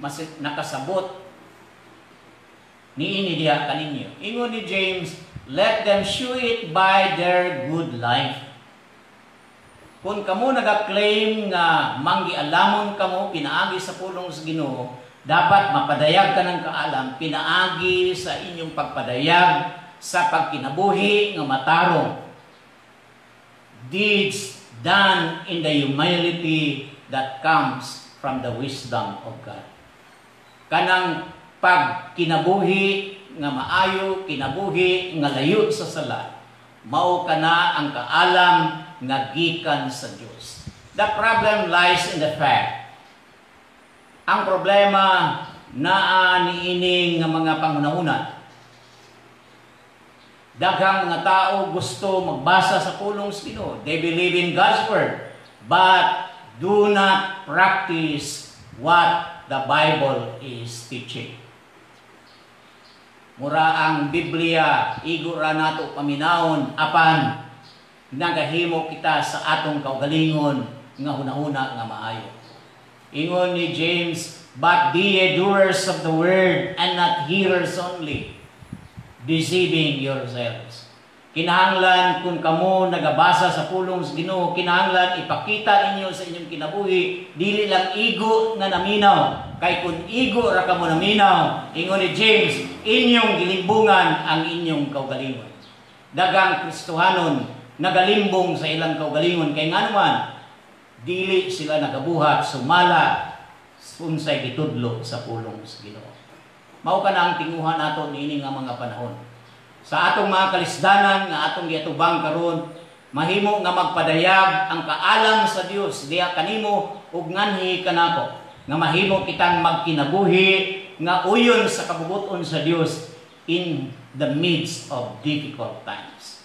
A: niini diha kaninyo. Ingon ni James, let them show it by their good life. Kung kamo nag-claim nga manggialamon kamo, pinaagi sa pulong sa Ginoo, dapat mapadayag ka ng kaalam, pinaagi sa inyong pagpadayag sa pagkinabuhi nga matarong. Deeds done in the humility that comes from the wisdom of God. Kanang pagkinabuhi nga maayo, kinabuhi nga layo sa sala, mao kana ang kaalam nga gikan sa Dios. The problem lies in the fact, ang problema naa niining nga mga pangunahuna. Daghang mga tao gusto magbasa sa pulong sa Ginoo. They believe in God's word, but do not practice what the Bible is teaching. Mura ang Biblia, igura nato paminawon, apan nagahimo kita sa atong kaugalingon nga hunahuna nga maayo. Ingon ni James, but be ye doers of the word and not hearers only, deceiving yourselves. Kinahanglan kung kamo nagabasa sa pulong sa Ginoo, kinahanglan ipakita ninyo sa inyong kinabuhi, dili lang igo nga naminaw. Kay kung igo ra kamo naminaw, ingon ni James, inyong gilimbungan ang inyong kaugalingon. Dagang Kristohanon nagalimbong sa ilang kaugalingon kay nganuman dili sila nagabuhat sumala unsay gitudlo sa pulong sa Ginoo. Mao ka na ang tinguhan nato niini nga mga panahon. Sa atong mga kalisdanan nga atong giatubang karon, mahimo nga magpadayag ang kaalam sa Dios diha kanimo ug nganhi kanako, nga mahimo kitang magkinabuhi nga uyon sa kabubuton sa Dios in the midst of difficult times.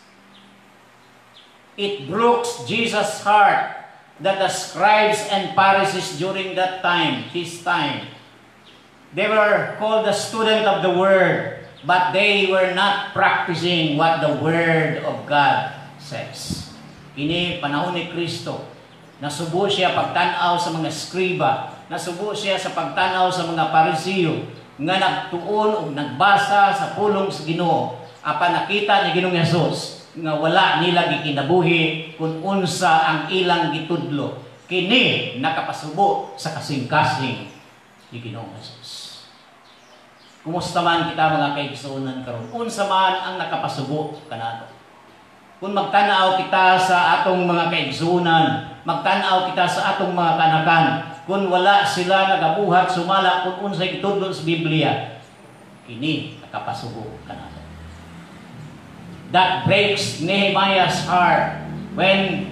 A: It broke Jesus' heart that the scribes and Pharisees during that time, his time, they were called the student of the word, but they were not practicing what the Word of God says. Kini panahon ni Kristo, nasubo siya pagtanaw sa mga skriba, nasubo siya sa pagtanaw sa mga Parisiyo, nga nagtuon o nagbasa sa pulong sa Ginoo, apan nakita ni Ginoong Hesus, nga wala nila gikinabuhi kung unsa ang ilang gitudlo. Kini nakapasubo sa kasing-kasing ni Ginoong Hesus. Kumusta man kita mga kaigsunan karon? Unsa man ang nakapasubo kanato? Kung magtanaw kita sa atong mga kaigsunan, magtanaw kita sa atong mga kanakan, kung wala sila nagabuhat sumala kung unsay gitudlo sa Biblia, kini nakapasubo kanato. That breaks Nehemiah's heart when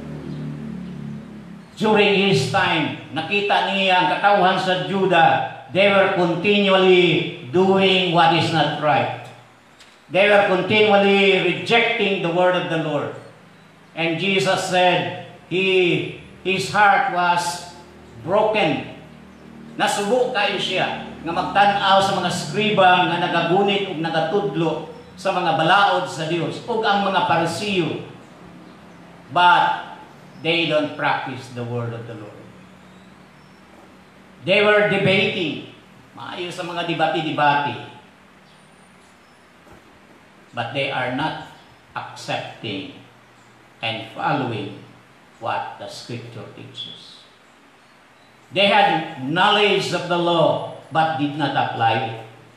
A: during his time nakita niya ang katawhan sa Juda, they were continually doing what is not right. They were continually rejecting the word of the Lord. And Jesus said, his heart was broken. Nasubo kayo siya nga magtanaw sa mga skriba nga nagagunit ug nagatudlo sa mga balaod sa Dios ug ang mga Parisiyo. But they don't practice the word of the Lord. They were debating. Maayo sa mga debate-debate. But they are not accepting and following what the Scripture teaches. They had knowledge of the law, but did not apply it.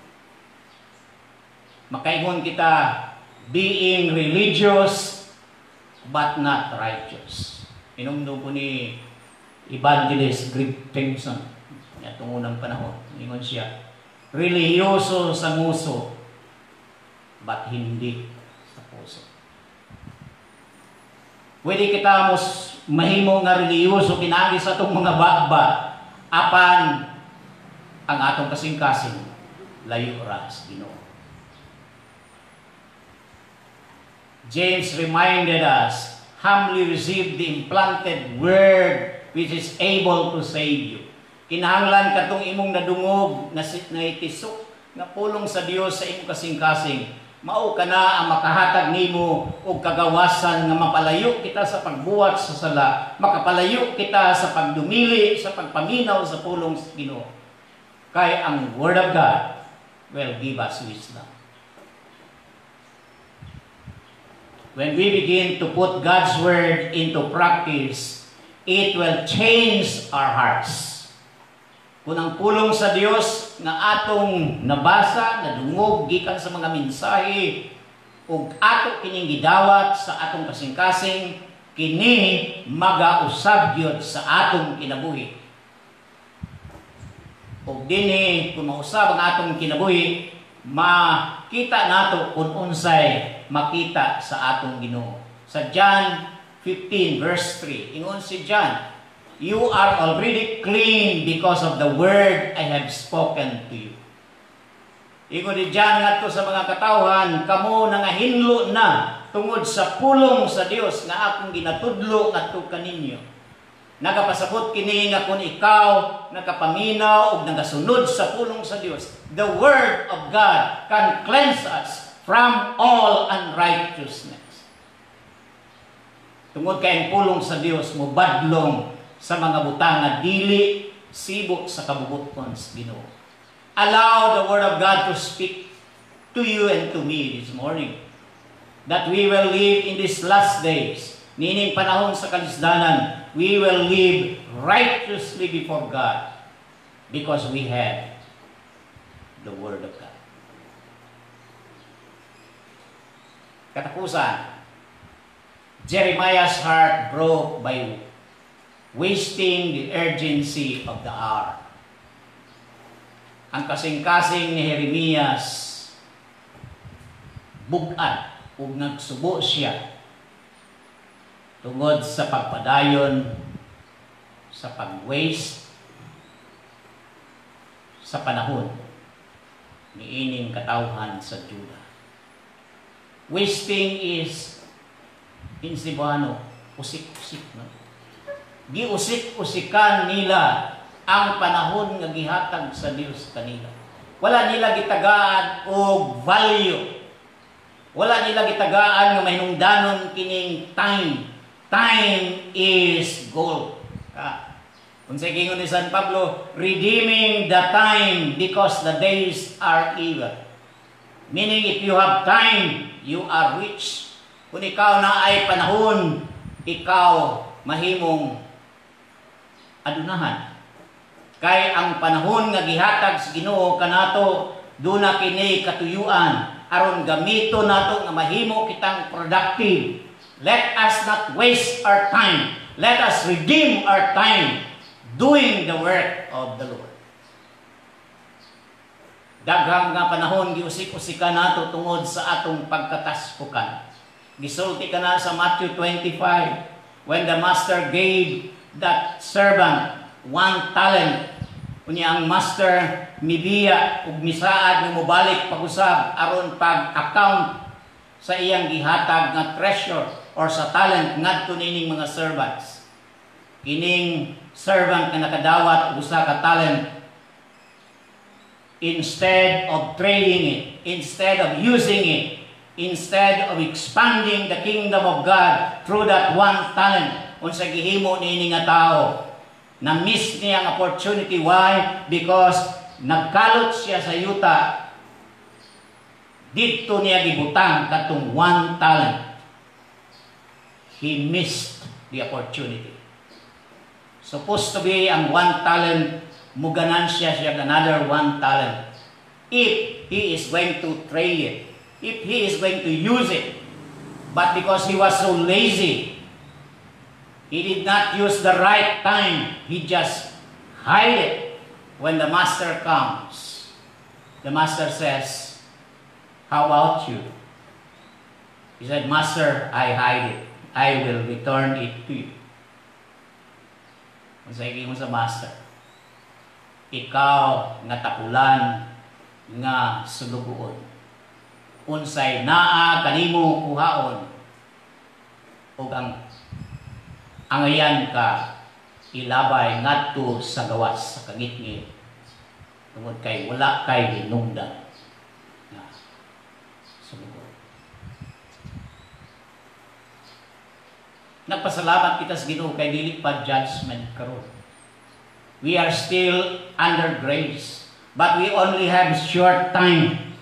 A: Makaingon kita, being religious, but not righteous. Inumdo po ni Evangelist Greg Tempson itong unang panahon. Ingon siya, relihiyoso sa nguso, but hindi sa puso. Pwede kita mahimo nga relihiyoso pinagi sa itong mga baba, apan ang atong kasing-kasing layo ra sa Ginoo. James reminded us, humbly receive the implanted word which is able to save you. Kinahanglan katong imong nadungog na itisok na pulong sa Dios sa imong kasing-kasing. Mao kana ang makahatag nimo og kagawasan nga mapalayo kita sa pagbuhat sa sala, makapalayo kita sa pagdumili, sa pagpaminaw sa pulong sa Ginoo. Kay ang Word of God will give us wisdom. When we begin to put God's Word into practice, it will change our hearts. Kung ang pulong sa Dios na atong nabasa, nadungog gikan sa mga mensahe ug ato kining gidawat sa atong kasing-kasing, kini magausab gyud sa atong kinabuhi. Ug dinhi kung mausab ang atong kinabuhi, makita nato kung unsay makita sa atong Ginoo. Sa John 15 verse 3, ingon si John, you are already clean because of the word I have spoken to you. Ingon ni John ngadto sa mga katawhan, kamo nangahinlo na tungod sa pulong sa Dios nga akong ginatudlo ngadto kaninyo. Nagapasabot kini nga kung ikaw nakapaminaw ug nagasunod sa pulong sa Dios, the word of God can cleanse us from all unrighteousness. Tungod kay ang pulong sa Dios mo badlong sa mga butang nga dili sibok sa kabubuton sa Ginoo. Allow the Word of God to speak to you and to me this morning. that we will live in these last days, nining panahon sa kalisdanan, we will live righteously before God because we have the Word of God. Katapusan, Jeremiah's heart broke by wasting the urgency of the hour. Ang kasing-kasing ni Jeremias bugad ug nagsubo siya tungod sa pagpadayon, sa pag-waste sa panahon ni ining katawhan sa Juda. Wasting is in Cebuano, usik-usik, no? Giusik-usikan nila ang panahon nga gihatag sa Dios kanila. Wala nila gitagaan og value. Wala nila gitagaan nga mahinungdanon kining time. Time is gold. Kung sa gingon ni San Pablo, redeeming the time because the days are evil. Meaning, if you have time, you are rich. Kung ikaw na ay panahon, ikaw mahimong adunahan. Kay ang panahon nga gihatag sa Ginoo kanato, duna kini katuyuan aron gamito nato nga mahimo kitang productive. Let us not waste our time. Let us redeem our time doing the work of the Lord. Daghang nga panahon giusik-usikan nato tungod sa atong pagkataspukan. Gisulti ka na sa Matthew 25 when the master gave that servant 1 talent. Unya ang master mibiya ug misaad nga mobalik pag-usab aron pag-account sa iyang gihatag nga treasure or sa talent ngadto nining mga servants. Kining servant nga nakadawat og usa ka talent, instead of trading it, instead of using it, instead of expanding the kingdom of God through that 1 talent, unsa gihimo niini nga tao, na-miss niya ang opportunity. Why? Because nagkalot siya sa yuta. Dito niya gibutang katong 1 talent. He missed the opportunity. Supposed to be ang 1 talent, muganan siya another 1 talent. If he is going to trade it, if he is going to use it, but because he was so lazy, he did not use the right time. He just hide it. When the master comes, the master says, "How about you?" He said, "Master, I hide it. I will return it to you." Kung sa mo sa master, ikaw nga tapulan nga sulugoon, unsay naa kanimo kuhaon, ug ang angayan ka ilabay ngadto sa gawas sa kagitngit tungod kay wala kay hinungdan nga sulugoon. Nagpasalamat kita sa Ginoo kay dili pa judgment karon. We are still under grace, but we only have short time.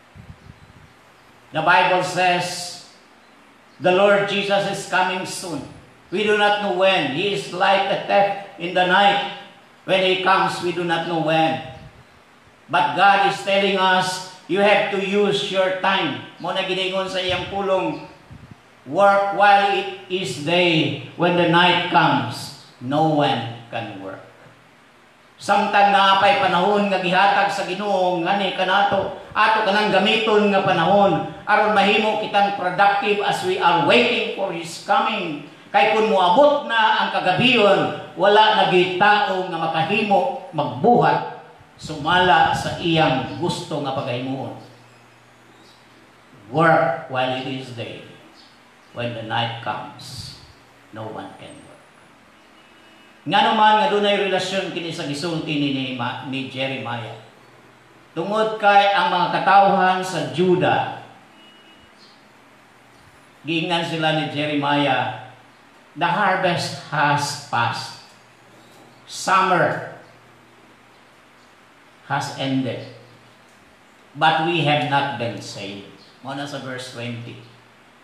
A: The Bible says the Lord Jesus is coming soon. We do not know when. He is like a thief in the night. When He comes, we do not know when. But God is telling us, you have to use your time. Muna giningon sa iyang pulong, work while it is day. When the night comes, no one can work. Samtang naapay panahon nga gihatag sa Ginoo ngani kanato, ato kanang gamiton nga panahon aron mahimo kitang productive as we are waiting for His coming. Kay kung moabot na ang kagabiyon, wala na gitao nga makahimo magbuhat sumala sa iyang gusto nga paghimuon. Work while it is day. When the night comes, no one can work. Nga naman nga dunay relasyon kini sa gisulti ni Jeremiah. Tungod kay ang mga katawhan sa Juda, giingnan sila ni Jeremiah, the harvest has passed. Summer has ended. But we have not been saved. Muna sa verse 20.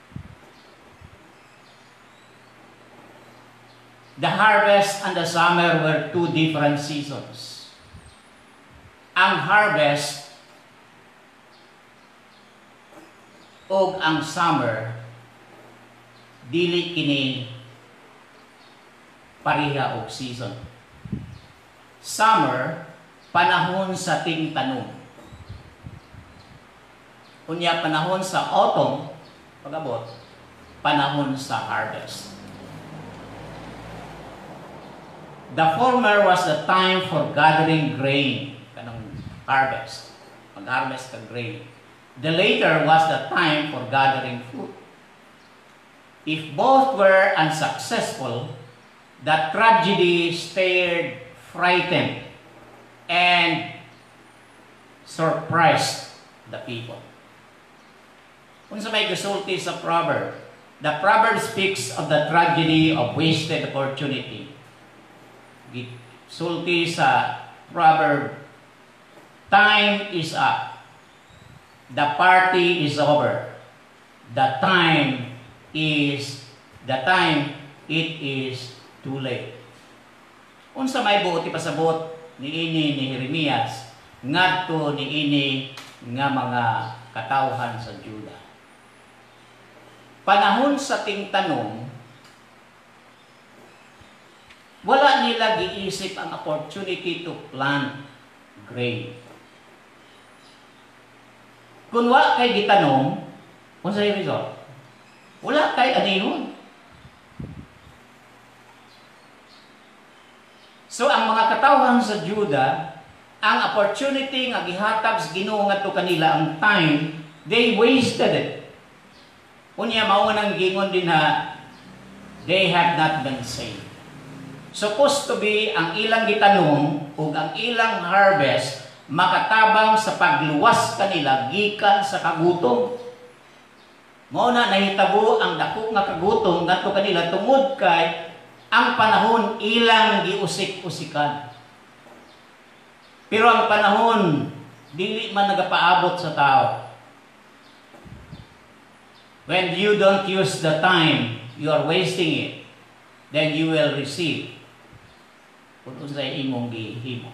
A: The harvest and the summer were two different seasons. Ang harvest o ang summer dili kini pareha og season. Summer panahon sa tingtanom. Unya panahon sa autumn pagabot panahon sa harvest. The former was the time for gathering grain, kanang harvest, mag-harvest ka grain. The later was the time for gathering fruit. If both were unsuccessful, the tragedy stared, frightened, and surprised the people. Kung sa may gusulti sa proverb, the proverb speaks of the tragedy of wasted opportunity. Sulti sa proverb, time is up. The party is over. The time it is too late. Unsa may buot ipasabot niini ni Jeremias ngadto niini nga mga katawhan sa Juda. Panahon sa tingtanong, wala nila giisip ang opportunity to plant grain. Kung wala kay gitanong, kung sa'yo result, wala kay anihon. So, ang mga katawhan sa Juda, ang opportunity nga gihatag sa Ginoo ngadto kanila ang time, they wasted it. Unya mao nang gingon din ha, they have not been saved. Supposed to be ang ilang gitanong ug ang ilang harvest makatabang sa pagluwas kanila gikan sa kagutom. Mao na nahitabo ang dako nga kagutom ngadto kanila tungod kay ang panahon ilang giusik-usikan. Pero ang panahon dili man nagapaabot sa tao. When you don't use the time, you are wasting it. Then you will receive kung unsay imong gihimo.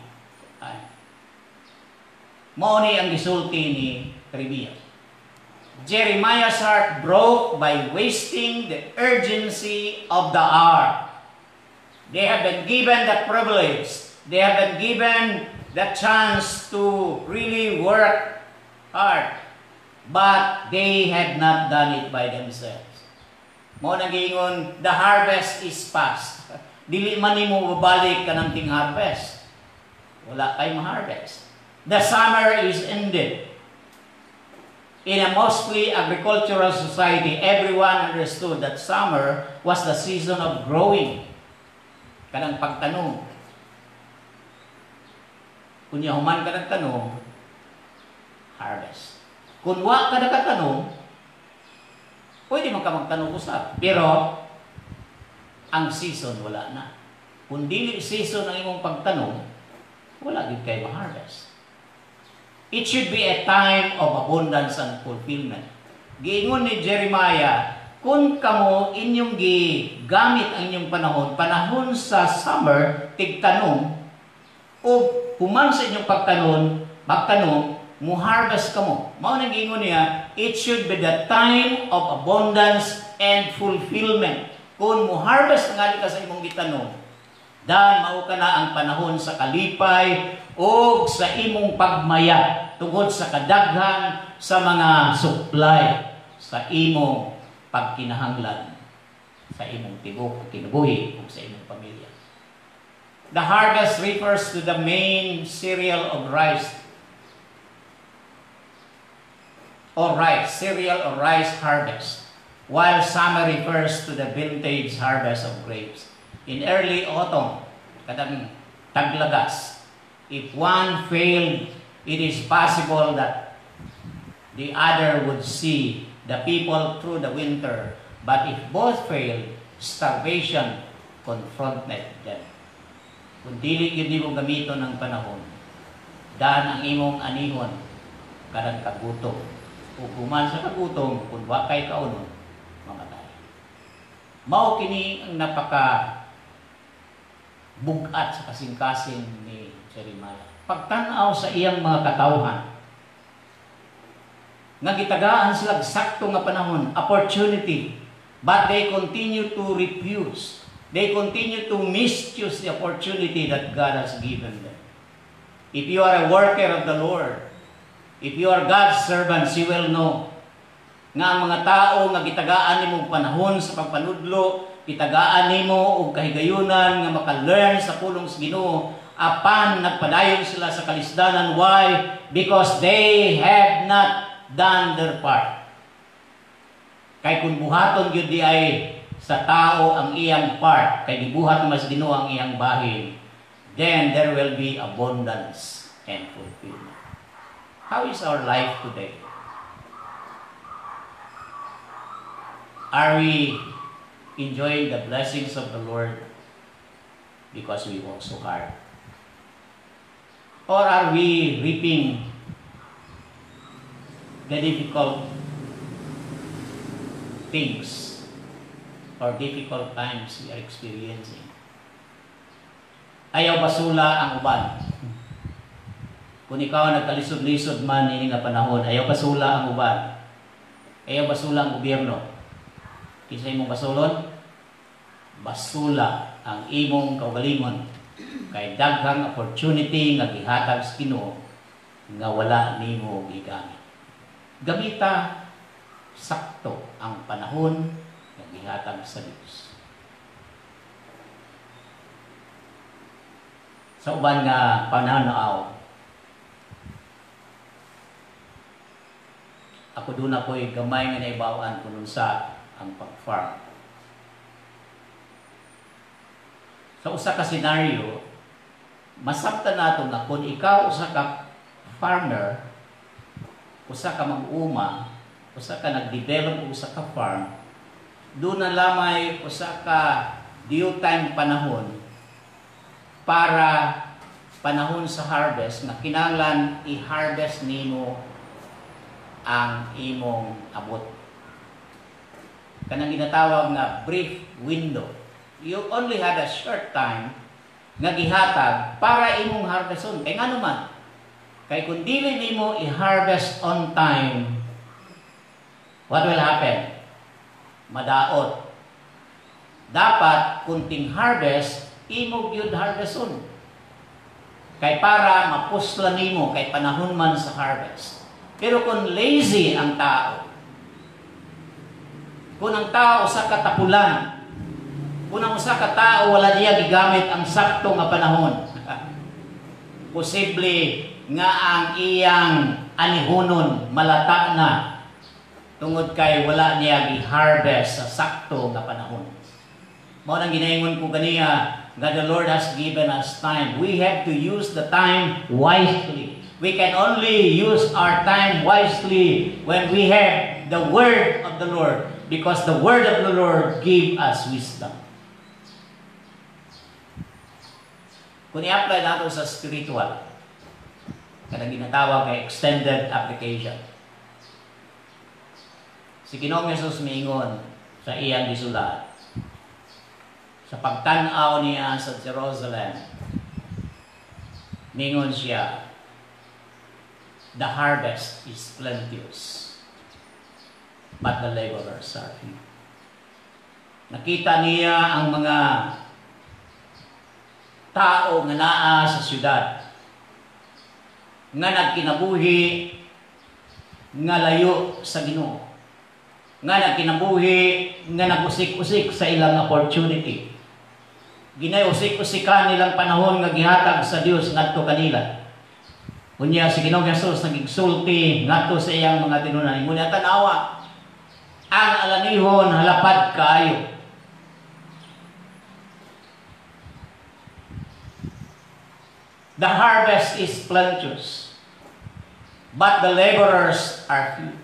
A: Mao ni ang gisulti ni Jeremiah. Jeremiah's heart broke by wasting the urgency of the hour. They have been given the privilege. They have been given the chance to really work hard. But they had not done it by themselves. Mao nang giingon, the harvest is past. Dili man nimo babalik kanang ting harvest. Wala kay ma-harvest. The summer is ended. In a mostly agricultural society, everyone understood that summer was the season of growing. Kanang pagtanong. Kunya human ka nagtanong, harvest. Kung wa ka nagtanong, pwede man ka magtanong usap. Pero, ang season wala na. Kung dili season ang imong pagtanong, wala gid kay ma-harvest. It should be a time of abundance and fulfillment. Giingon ni Jeremiah, kung kamo inyong gigamit ang inyong panahon sa summer, tigtanong, o human sa inyong magtanong, mo-harvest kamo. Mao nang giingon niya, it should be the time of abundance and fulfillment. Kung mo-harvest nga ka sa imong gitanong, dan mao ka na ang panahon sa kalipay o sa imong pagmaya tungod sa kadaghan sa mga supply sa imong pagkinahanglan sa imong tibok, kinabuhi o sa imong pamilya. The harvest refers to the main cereal of rice cereal or rice harvest, while summer refers to the vintage harvest of grapes. In early autumn, kadang taglagas, if one failed, it is possible that the other would see the people through the winter. But if both failed, starvation confronted them. Kung dili yun mo gamiton ng panahon, daan ang imong anihon, kadang kagutom. Kung kuman sa kagutom, kung wakay kaunon, mamatay. Mao kini ang napaka bugat sa kasing-kasing ni Jeremiah. Pagtanaw sa iyang mga katawhan, nga gitagaan sila sakto nga panahon, opportunity, but they continue to refuse. They continue to misuse the opportunity that God has given them. If you are a worker of the Lord, if you are God's servants, you will know nga ang mga tao nga gitagaan nimo panahon sa pagpanudlo, gitagaan nimo og kahigayunan nga maka-learn sa pulong sa Ginoo, apan nagpadayon sila sa kalisdanan. Why? Because they have not done their part. Kay kung buhaton gyud di ay sa tao ang iyang part, kay gibuhat mas Ginoo ang iyang bahin, then there will be abundance and fulfillment. How is our life today? Are we enjoying the blessings of the Lord because we work so hard? Or are we reaping the difficult things or difficult times we are experiencing? Ayaw basula ang uban. Kung ikaw nagkalisod-lisod man ini nga panahon, ayaw basula ang uban. Ayaw basula ang gobyerno. Kinsa imong basulon? Basula ang imong kaugalingon. Kay daghang opportunity nga gihatag sa Ginoo nga wala nimo gigamit. Gamita sakto ang panahon nga gihatag sa Dios. Sa uban nga pananaw, ako doon ako'y gamay nga naibawaan kung sa ang pag-farm. Sa usa ka senaryo, masabtan nato nga kung ikaw usa ka farmer, usa ka mag-uma, usa ka nag-develop usa ka farm, doon na lamay usa ka due time panahon para panahon sa harvest na kinahanglan i-harvest nimo ang imong abot. Kanang ginatawag nga brief window. You only had a short time nga gihatag para imong harveston. Kay ngano man, kay kung dili nimo i-harvest on time, what will happen? Madaot. Dapat kunting harvest, imo gyud harveston. Kay para mapuslan nimo kay panahon man sa harvest. Pero kung lazy ang tao, kung ang tao sa katapulan, kung ang usa ka tao wala niya gigamit ang sakto nga panahon, posible nga ang iyang anihunon malata na tungod kay wala niya gi-harvest sa sakto nga panahon. Mao nang ginaingon ko ganiya nga the Lord has given us time. We have to use the time wisely. We can only use our time wisely when we have the word of the Lord, because the word of the Lord give us wisdom. Kung i-apply nato sa spiritual, kanang ginatawag kay extended application. Si Ginoong Hesus miingon sa iyang gisulat, sa pagtanaw niya sa Jerusalem, miingon siya, the harvest is plenteous, but the laborers are few. Nakita niya ang mga tao nga naa sa syudad nga nagkinabuhi nga layo sa Ginoo, nga nagkinabuhi nga nagusik-usik sa ilang opportunity, ginayusik-usikan nilang panahon nga gihatag sa Dios ngadto kanila. Unya si Ginoong Hesus nagigsulti ngadto sa iyang mga tinunan, ngunit tanawa ang alanihon halapad kaayo. The harvest is plenteous, but the laborers are few.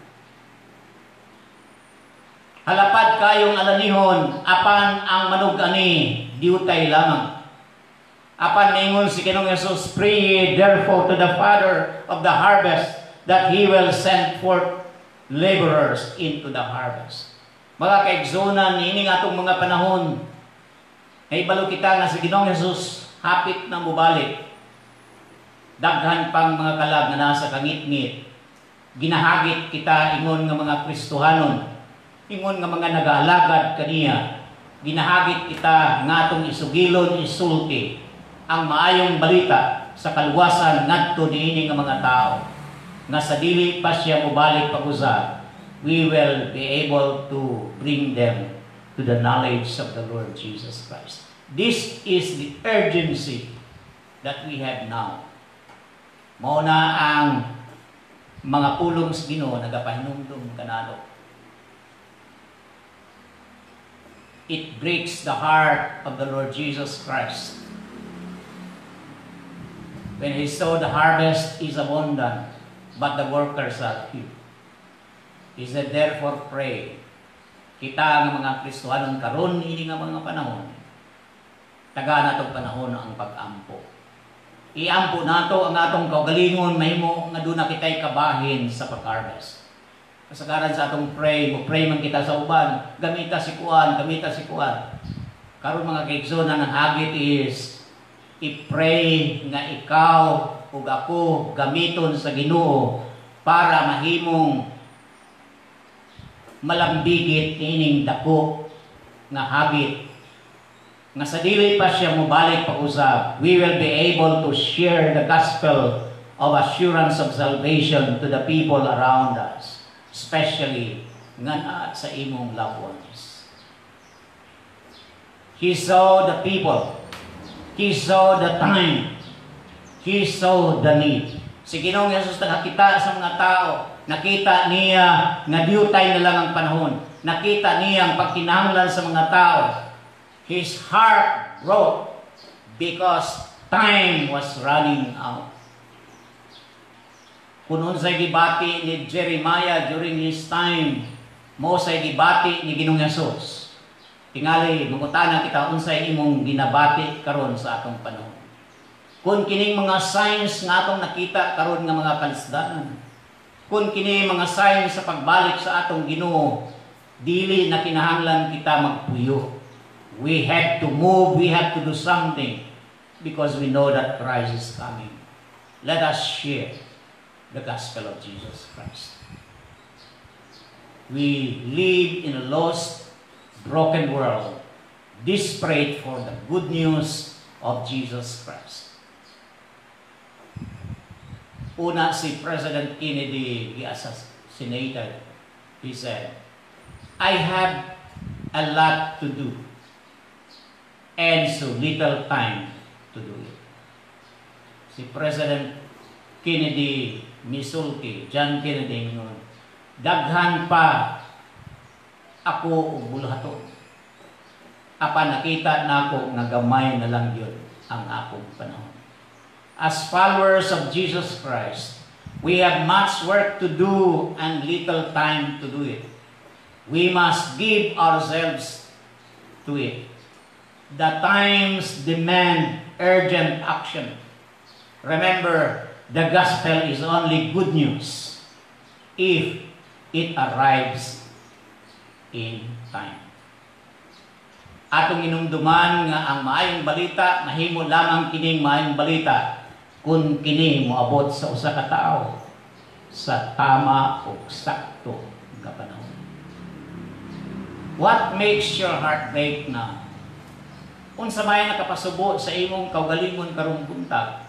A: Halapad kayong alanihon, apan ang manug-ani diutay lamang. Apan ningon si Ginoong Hesus, pray ye therefore to the Father of the harvest, that He will send forth laborers into the harvest. Mga kaigsunan, niining atong mga panahon, ay balo kita nga si Ginoong Hesus, hapit na mubalik. Daghan pang mga kalag na nasa kangit-ngit. Ginahagit kita ingon nga mga Kristohanon, ingon nga mga nag-aalagad kaniya. Ginahagit kita nga atong isugilon, isulti ang maayong balita sa kaluwasan ngadto niini nga mga tao. Nga sa dili pa siya mubalik pag-usab, we will be able to bring them to the knowledge of the Lord Jesus Christ. This is the urgency that we have now. Mao na ang mga pulong sa Ginoo nagapahinumdum kanalo. It breaks the heart of the Lord Jesus Christ when He saw the harvest is abundant, but the workers are few. He said, therefore pray. Kita nga mga Kristohanon karon ini nga mga panahon, taga natong panahon ang pag-ampo. Iampo nato ang atong kaugalingon, mahimo nga doon na kita'y kabahin sa pag-harvest. Kasagaran sa atong pray, mo-pray man kita sa uban, gamita si kuan. Karon mga kaigsoon, ang hagit is, i-pray nga ikaw ug ako gamiton sa Ginoo para mahimong malambigit ining dako nga hagit nga sa dili pa siya mobalik pag-usab. We will be able to share the gospel of assurance of salvation to the people around us, especially nga sa imong loved ones. He saw the people. He saw the time. He saw the need. Si Ginoong Hesus nakakita sa mga tao. Nakita niya nga diyutay na lang ang panahon. Nakita niya ang pagkinahanglan sa mga tao. His heart broke because time was running out. Kung unsay gibati ni Jeremiah during his time, mo say gibati ni Ginoong Hesus. Tingali, mangutana kita unsay imong ginabati karon sa atong panahon. Kung kining mga signs nga atong nakita karon nga mga kalisdanan, kung kini mga signs sa pagbalik sa atong Ginoo, dili na kinahanglan kita magpuyo. We have to move, we have to do something because we know that Christ is coming. Let us share the gospel of Jesus Christ. We live in a lost, broken world, desperate for the good news of Jesus Christ. Una, si President Kennedy assassinated. He said, I have a lot to do and so little time to do it. Si President Kennedy misulti, John Kennedy nun, daghan pa ako og bulahaton. Apa nakita nako nga gamay na lang yun ang akong panahon. As followers of Jesus Christ, we have much work to do and little time to do it. We must give ourselves to it. The times demand urgent action. Remember, the gospel is only good news if it arrives in time. Atong inumduman nga ang maayong balita, mahimo lamang kining maayong balita kung kini moabot sa usa ka tawo sa tama o sakto nga panahon. What makes your heart break now? Unsa may nakapasubo sa imong kaugalingon karong buntag?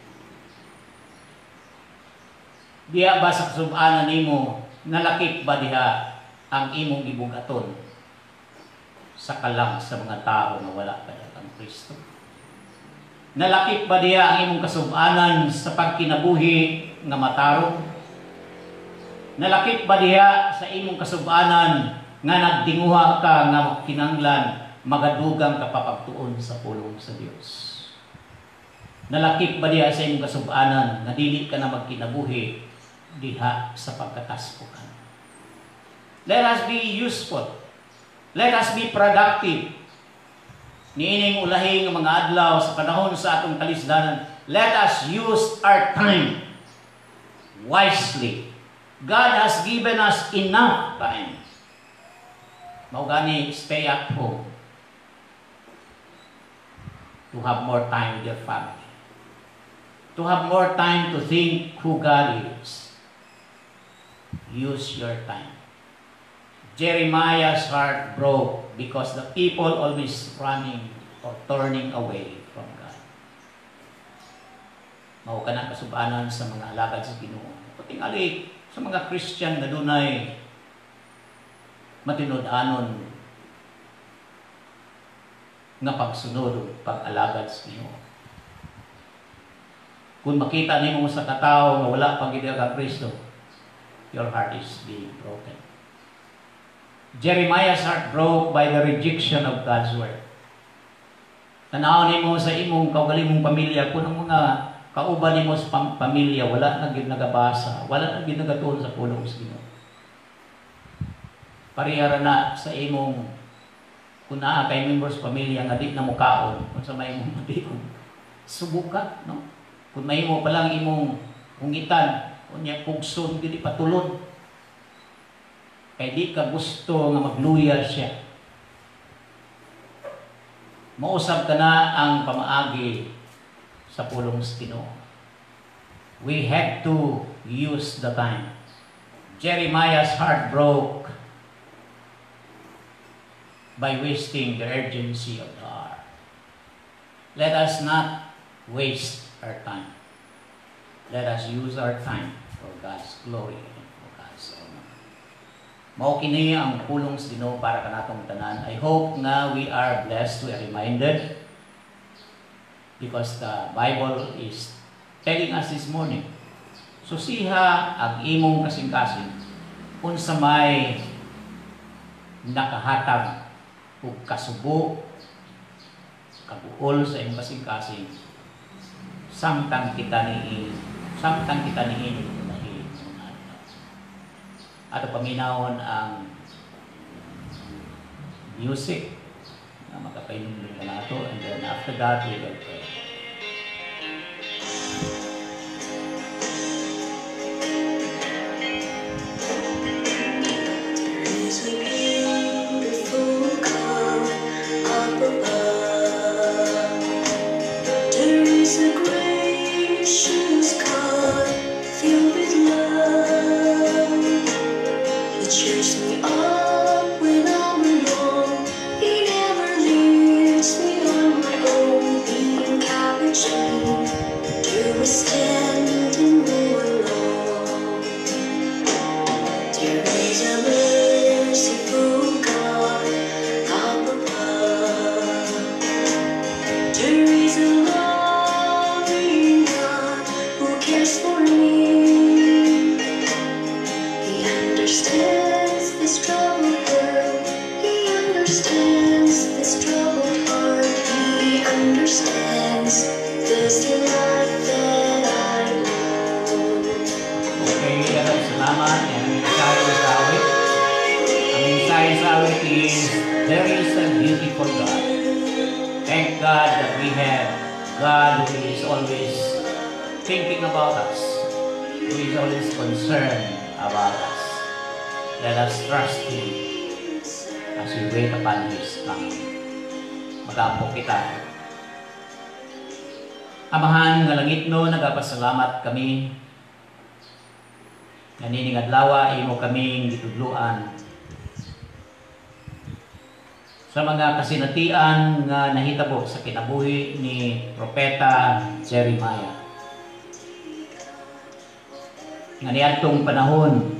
A: Diha ba sa kasub-anan nimo nalakip ba diha ang imong gibugaton sa kalang sa mga tao nga wala pa ang Kristo? Nalakip ba diya ang imong kasub-anan sa pagkinabuhi nga matarong? Nalakip ba diya sa imong kasub-anan nga nagdinguha ka nga kinanglan magadugang kapapagtuon sa pulong sa Dios? Nalakip ba diya sa imong kasub-anan nga dili ka na magkinabuhi diha sa pagkataspukan? Let us be useful. Let us be productive. Niining ulahi ng mga adlaw sa panahon sa atong kalisdanan, let us use our time wisely. God has given us enough time. Mao gani, stay at home. to have more time with your family, to have more time to think who God is. Use your time. Jeremiah's heart broke because the people always running or turning away from God. Mao ka na kasubanan sa mga alagad sa Ginoo. Patingali sa mga Christian na dunay matinud-anon nga pagsunod o pag-alagad sa Ginoo. Kung makita nimo sa katao nga wala pang gid ka Kristo, your heart is being broken. Jeremiah's heart broke by the rejection of God's word. Tanaw nimo sa imong kaugalingong pamilya kung ang mga kauban nimo sa pamilya wala na gid nagabasa, wala na gid nagatuon sa pulong sa Ginoo. Parihara na sa imong kung naa kay members pamilya nga di na mo kaon kung sa may imong matiyon. Subuka, no? Kung may mo palang imong ungitan, unya pugson gid patulon. Kay di ka gusto nga magluya siya. Mausab ka na ang pamaagi sa pulong sa Ginoo. We have to use the time. Jeremiah's heart broke by wasting the urgency of the hour. Let us not waste our time. Let us use our time for God's glory and for God's honor. Mao kini ang pulong sa Ginoo para kanatong tanan. I hope nga we are blessed, we are reminded, because the Bible is telling us this morning. Susiha ang imong kasing-kasing unsa may nakahatag ug kasubo kabuol sa imong kasing-kasing samtang kita niini ato paminawon ang music na makapainumin ka nato, and then after that we will pray. There is a beautiful God. Thank God that we have God who is always thinking about us, who is always concerned about us. Let us trust Him as we wait upon His coming. Mag-aampo kita. Amahan nga langit no, nagapasalamat kami. Nanining adlaw imo kaming gitudloan sa mga kasinatian nga nahitabo sa kinabuhi ni Propeta Jeremiah. Nga niadtong panahon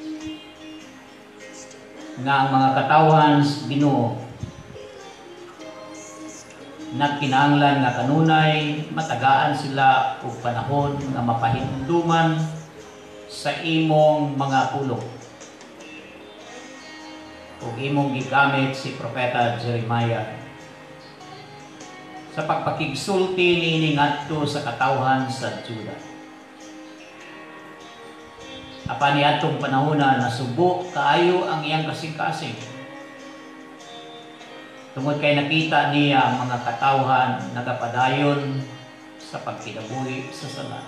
A: nga ang mga katawan sa Ginoo nagkinahanglan nga kanunay matagaan sila og panahon nga mapahinumduman sa imong mga pulong. Ug imong gigamit si Propeta Jeremiah sa pagpakigsulti niini ngadto sa katawhan sa Juda. Apan niadtong panahona nasubo kaayo ang iyang kasing-kasing. Tungod kay nakita niya ang mga katawhan nagapadayon sa pagkinabuhi sa sala.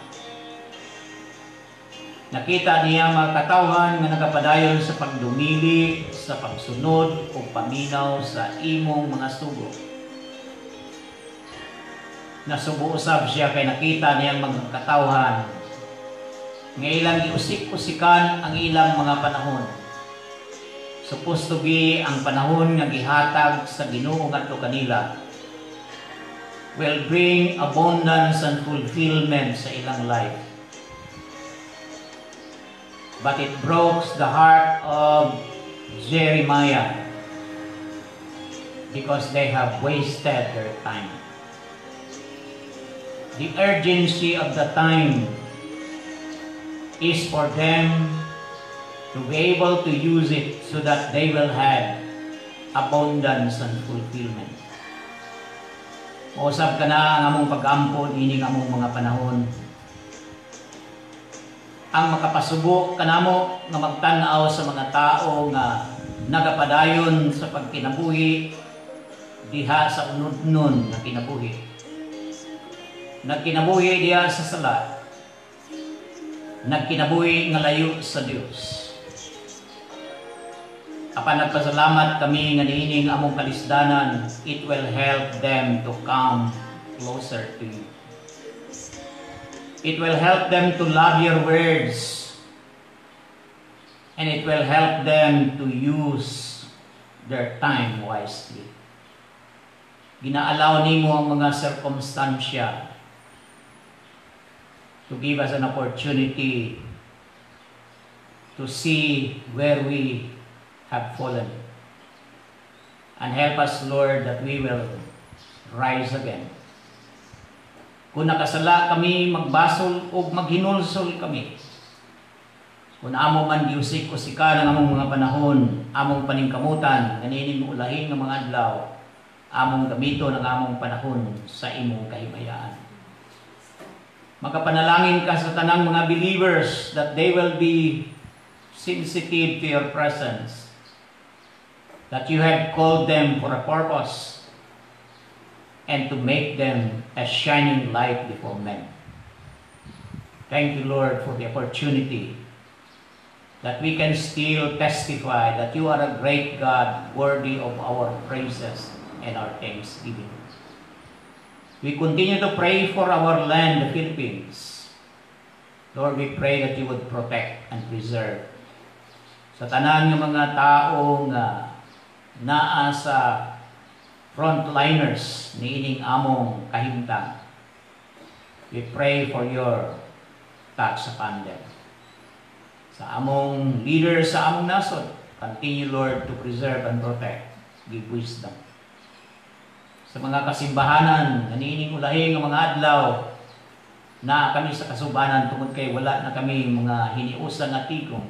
A: Nakita niya mga katawhan nga nagapadayon sa pagdumili, sa pagsunod o paminaw sa imong mga sugo. nasubo-usab siya kay nakita niyang mga katawhan nga ilang giusik-usikan ang ilang mga panahon. Supposed to be ang panahon nga gihatag sa Ginoo ngadto kanila will bring abundance and fulfillment sa ilang life. But it broke the heart of Jeremiah because they have wasted their time. The urgency of the time is for them to be able to use it so that they will have abundance and fulfillment. Mausap ka na ang among pag-ampo ining among mga panahon. Ang makapasubo kanamo nga magtan-aw sa mga tao nga nagapadayon sa pagkinabuhi diha sa unod-nun nga kinabuhi. Nagkinabuhi diha sa sala. Nagkinabuhi nga layo sa Dios. Apan nagpasalamat kami nga niining among kalisdanan, it will help them to come closer to you. It will help them to love your words. And it will help them to use their time wisely. Ginaalaw nimo ang mga circumstansya to give us an opportunity to see where we have fallen. And help us, Lord, that we will rise again. Kung nakasala kami, magbasol o maghinulsol kami. Kung amo man giusik-usika ng among mga panahon, among paningkamutan, ganining ulahin ng mga adlaw, among gamito ng among panahon sa imong kahimayaan. Magkapanalangin ka sa tanang mga believers that they will be sensitive to your presence, that you have called them for a purpose, and to make them a shining light before men. Thank you, Lord, for the opportunity that we can still testify that you are a great God, worthy of our praises and our thanksgiving. We continue to pray for our land, the Philippines. Lord, we pray that you would protect and preserve sa tanan ng mga tao nga naa sa frontliners ni ining among kahimtang. We pray for your touch upon them. Sa among leaders, sa among nasod, continue, Lord, to preserve and protect. Give wisdom. Sa mga kasimbahanan, nanining ulahin ng mga adlaw, na kami sa kasubanan tungod kay wala na kami mga hiniusang at tigong.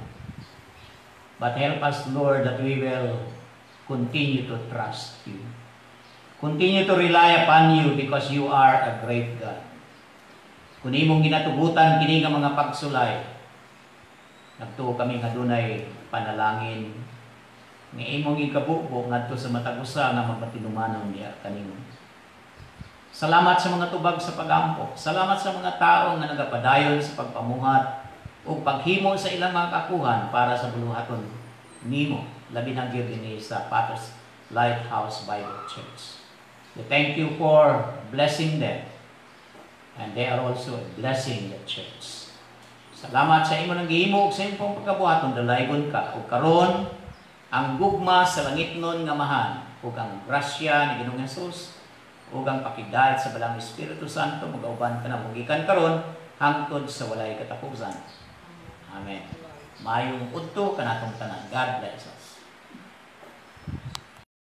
A: But help us, Lord, that we will continue to trust you. Continue to rely upon you because you are a great God. Kung imong ginatugutan kini nga mga pagsulay, nagtuo kami nga dunay panalangin nga imong ikabubo ngadto sa matagusa nga mapatinumanon niya kanimo. Salamat sa mga tubag sa pagampo. Salamat sa mga tao nga nagapadayon sa pagpamuhat o paghimo sa ilang mga kakuhan para sa buluhaton nimo, labi na gyud dinhi sa Patter's Lighthouse Bible Church. We thank you for blessing them, and they are also blessing the church. Salamat sa imo nang gihimo sa imong pagkabuhaton, dalaygon ka ug karon ang gugma sa langitnon nga mahan ug ang grasya ni Ginoong Hesus ug ang pakigdayat sa Balang Espiritu Santo magauban ka na mugikan karon hangtod sa walay katapusan. Amen. Mayong udto kanatong tanan. God bless us.